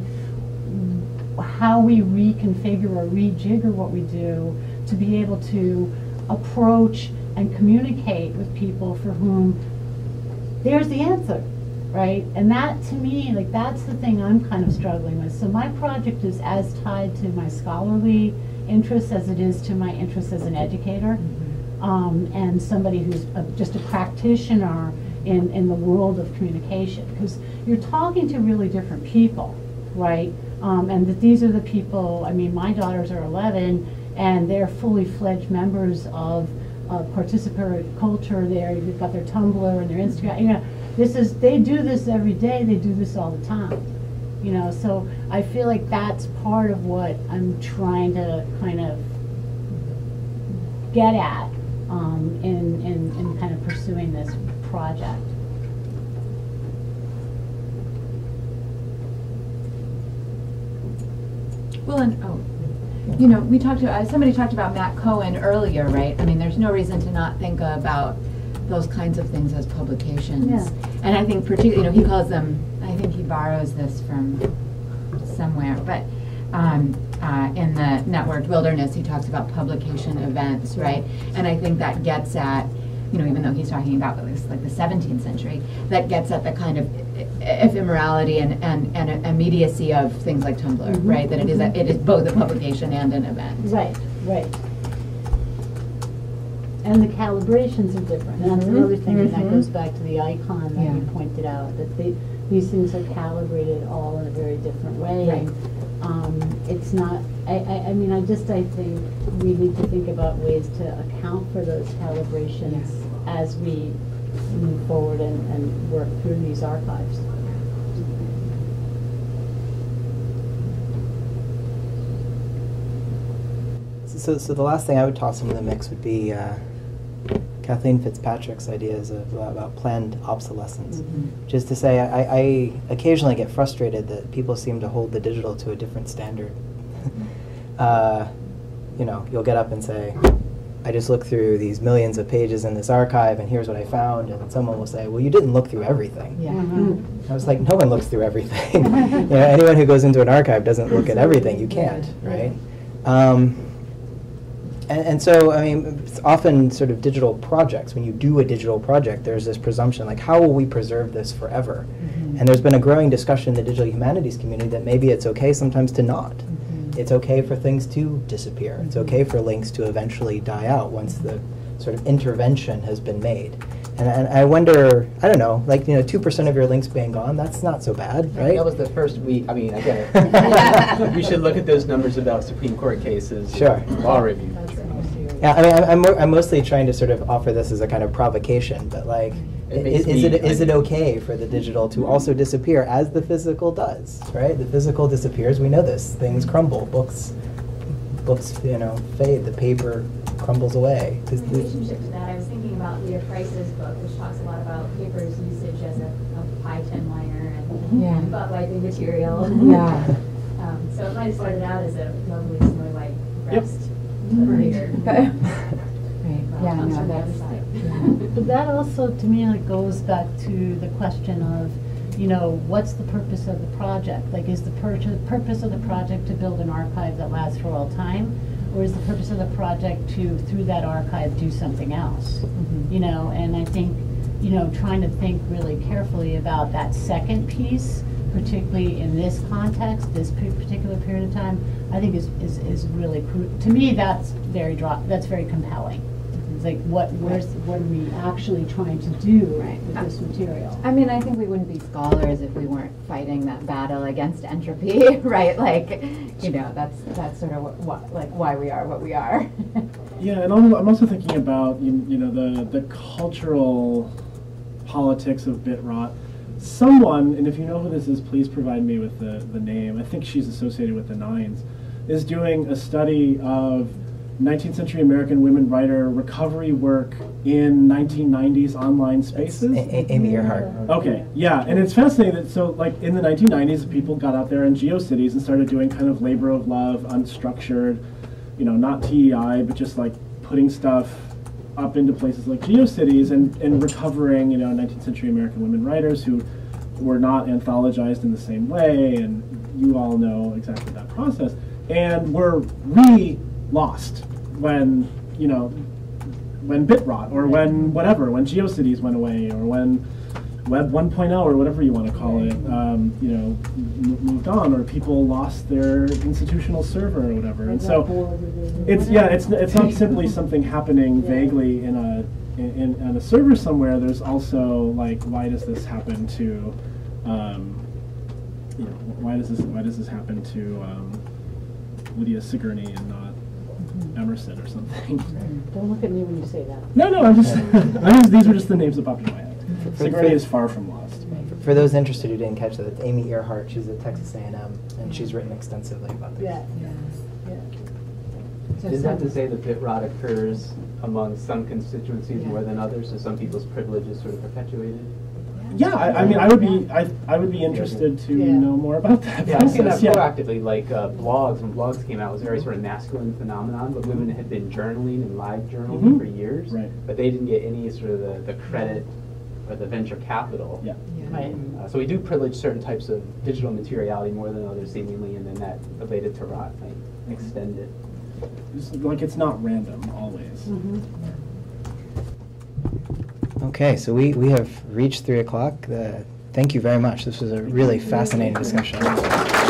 how we reconfigure or rejigger what we do to be able to approach and communicate with people for whom there's the answer, right? And that, to me, like, that's the thing I'm kind of struggling with. So my project is as tied to my scholarly interests as it is to my interests as an educator, mm-hmm. um, and somebody who's a, just a practitioner in, in the world of communication. Because you're talking to really different people, right? Um, and that these are the people, I mean, my daughters are eleven, and they're fully fledged members of uh, participatory culture. They're, they've got their Tumblr and their Instagram, you know. This is, they do this every day, they do this all the time. You know, so I feel like that's part of what I'm trying to kind of get at um, in, in, in kind of pursuing this project. Well, and, oh, you know, we talked to, uh, somebody talked about Matt Cohen earlier, right? I mean, there's no reason to not think about those kinds of things as publications. Yeah. And I think particularly, you know, he calls them, I think he borrows this from somewhere, but um, uh, in the Networked Wilderness, he talks about publication events, right? And I think that gets at, you know, even though he's talking about at least like the seventeenth century, that gets at the kind of ephemerality and, and, and immediacy of things like Tumblr, mm-hmm. right? That it is, a, it is both a publication and an event. Right, right. And the calibrations are different. And that's Mm-hmm. another thing, and Mm-hmm. that goes back to the icon that Yeah. you pointed out, that they, these things are calibrated all in a very different way. Right. And um, it's not, I, I, I mean, I just, I think we need to think about ways to account for those calibrations Yes. as we move forward and, and work through these archives. So, so the last thing I would toss into the mix would be uh, Kathleen Fitzpatrick's ideas of, uh, about planned obsolescence. Mm-hmm. Which is to say, I, I occasionally get frustrated that people seem to hold the digital to a different standard. uh, you know, you'll get up and say, I just looked through these millions of pages in this archive, and here's what I found. And someone will say, well, you didn't look through everything. Yeah. Mm-hmm. I was like, no one looks through everything. You know, anyone who goes into an archive doesn't look at everything. You can't, right? Um, and, and so, I mean, it's often sort of digital projects. When you do a digital project, there's this presumption, like, how will we preserve this forever? Mm-hmm. And there's been a growing discussion in the digital humanities community that maybe it's okay sometimes to not. Mm-hmm. It's okay for things to disappear. It's okay for links to eventually die out once the sort of intervention has been made. And, and I wonder, I don't know, like, you know, two percent of your links being gone, that's not so bad, right? That was the first week. I mean, again, we should look at those numbers about Supreme Court cases. Sure. Law review. Yeah, I mean, I'm, I'm, more, I'm mostly trying to sort of offer this as a kind of provocation, but like, It is, makes is, it, me- is it okay for the digital to also disappear as the physical does, right? The physical disappears, we know this, things crumble, books, books, you know, fade, the paper crumbles away. In relationship to that, I was thinking about Leah Price's book, which talks a lot about paper's usage as a, a high ten liner and, Yeah. and butt wiping material. Yeah. um, so it might have started out as a lovely snowy white Yep. rest. Right. Right. Right. Yeah, comes no, from the other that's, side. But that also, to me, like, goes back to the question of, you know, what's the purpose of the project? Like, is the pur- purpose of the project to build an archive that lasts for all time? Or is the purpose of the project to, through that archive, do something else? Mhm. You know, and I think, you know, trying to think really carefully about that second piece, particularly in this context, this pe- particular period of time, I think is, is, is really, cru- to me, that's very, dro- that's very compelling. It's like, what, where's, what are we actually trying to do Right. with this material? I mean, I think we wouldn't be scholars if we weren't fighting that battle against entropy, right? Like, you know, that's that's sort of what, what like why we are what we are. Yeah, and I'm, I'm also thinking about you, you know the the cultural politics of Bitrot. Someone, and if you know who this is, please provide me with the the name. I think she's associated with the Nines, is doing a study of nineteenth century American women writer recovery work in nineteen nineties online spaces. A- A- Amy Earhart. Okay, yeah, and it's fascinating that, so like in the nineteen nineties, people got out there in GeoCities and started doing kind of labor of love, unstructured, you know, not T E I, but just like putting stuff up into places like GeoCities and, and recovering, you know, nineteenth century American women writers who were not anthologized in the same way, and you all know exactly that process, and were re-lost when, you know, when Bitrot, or when whatever, when GeoCities went away, or when Web one point oh, or whatever you want to call it, um, you know, m- moved on, or people lost their institutional server or whatever. And so it's, yeah, it's it's not simply something happening vaguely in a in, in a server somewhere. There's also like, why does this happen to, um, you know, why does this why does this happen to um, Lydia Sigourney and not Emerson or something? Don't look at me when you say that. No, no, I'm just, I'm just these were just the names that popped in my head. For- Sigourney for- is far from lost. For, for those interested who didn't catch that, it's Amy Earhart. She's at Texas A and M, and she's written extensively about this. Yeah, yeah, yeah. Is that to say that Bitrot occurs among some constituencies more than others, so some people's privilege is sort of perpetuated? Yeah, I, I mean, I would be, I, I would be interested to Yeah. know more about that. Yeah, I've seen that process, yeah. proactively, like uh, blogs. When blogs came out, it was a very sort of masculine phenomenon, but women had been journaling and live journaling Mhm. for years, Right. but they didn't get any sort of the, the credit or the venture capital. Yeah. Right. Uh, so we do privilege certain types of digital materiality more than others, seemingly, and then that related to rot might extend it. It's like it's not random always. Mm-hmm. Okay, so we, we have reached three o'clock. Uh, thank you very much. This was a really fascinating discussion. Um,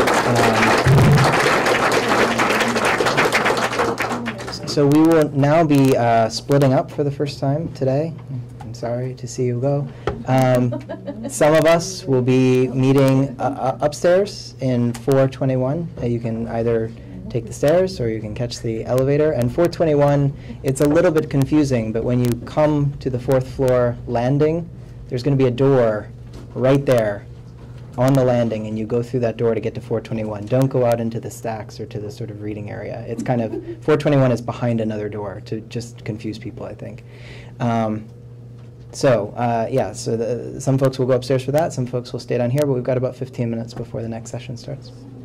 so we will now be uh, splitting up for the first time today. I'm sorry to see you go. Um, some of us will be meeting uh, upstairs in four twenty-one. Uh, you can either take the stairs or you can catch the elevator. And four twenty-one, it's a little bit confusing, but when you come to the fourth floor landing, there's going to be a door right there on the landing, and you go through that door to get to four twenty-one. Don't go out into the stacks or to the sort of reading area. It's kind of, four twenty-one is behind another door to just confuse people, I think. Um, so, uh, yeah, so the, some folks will go upstairs for that, some folks will stay down here, but we've got about fifteen minutes before the next session starts.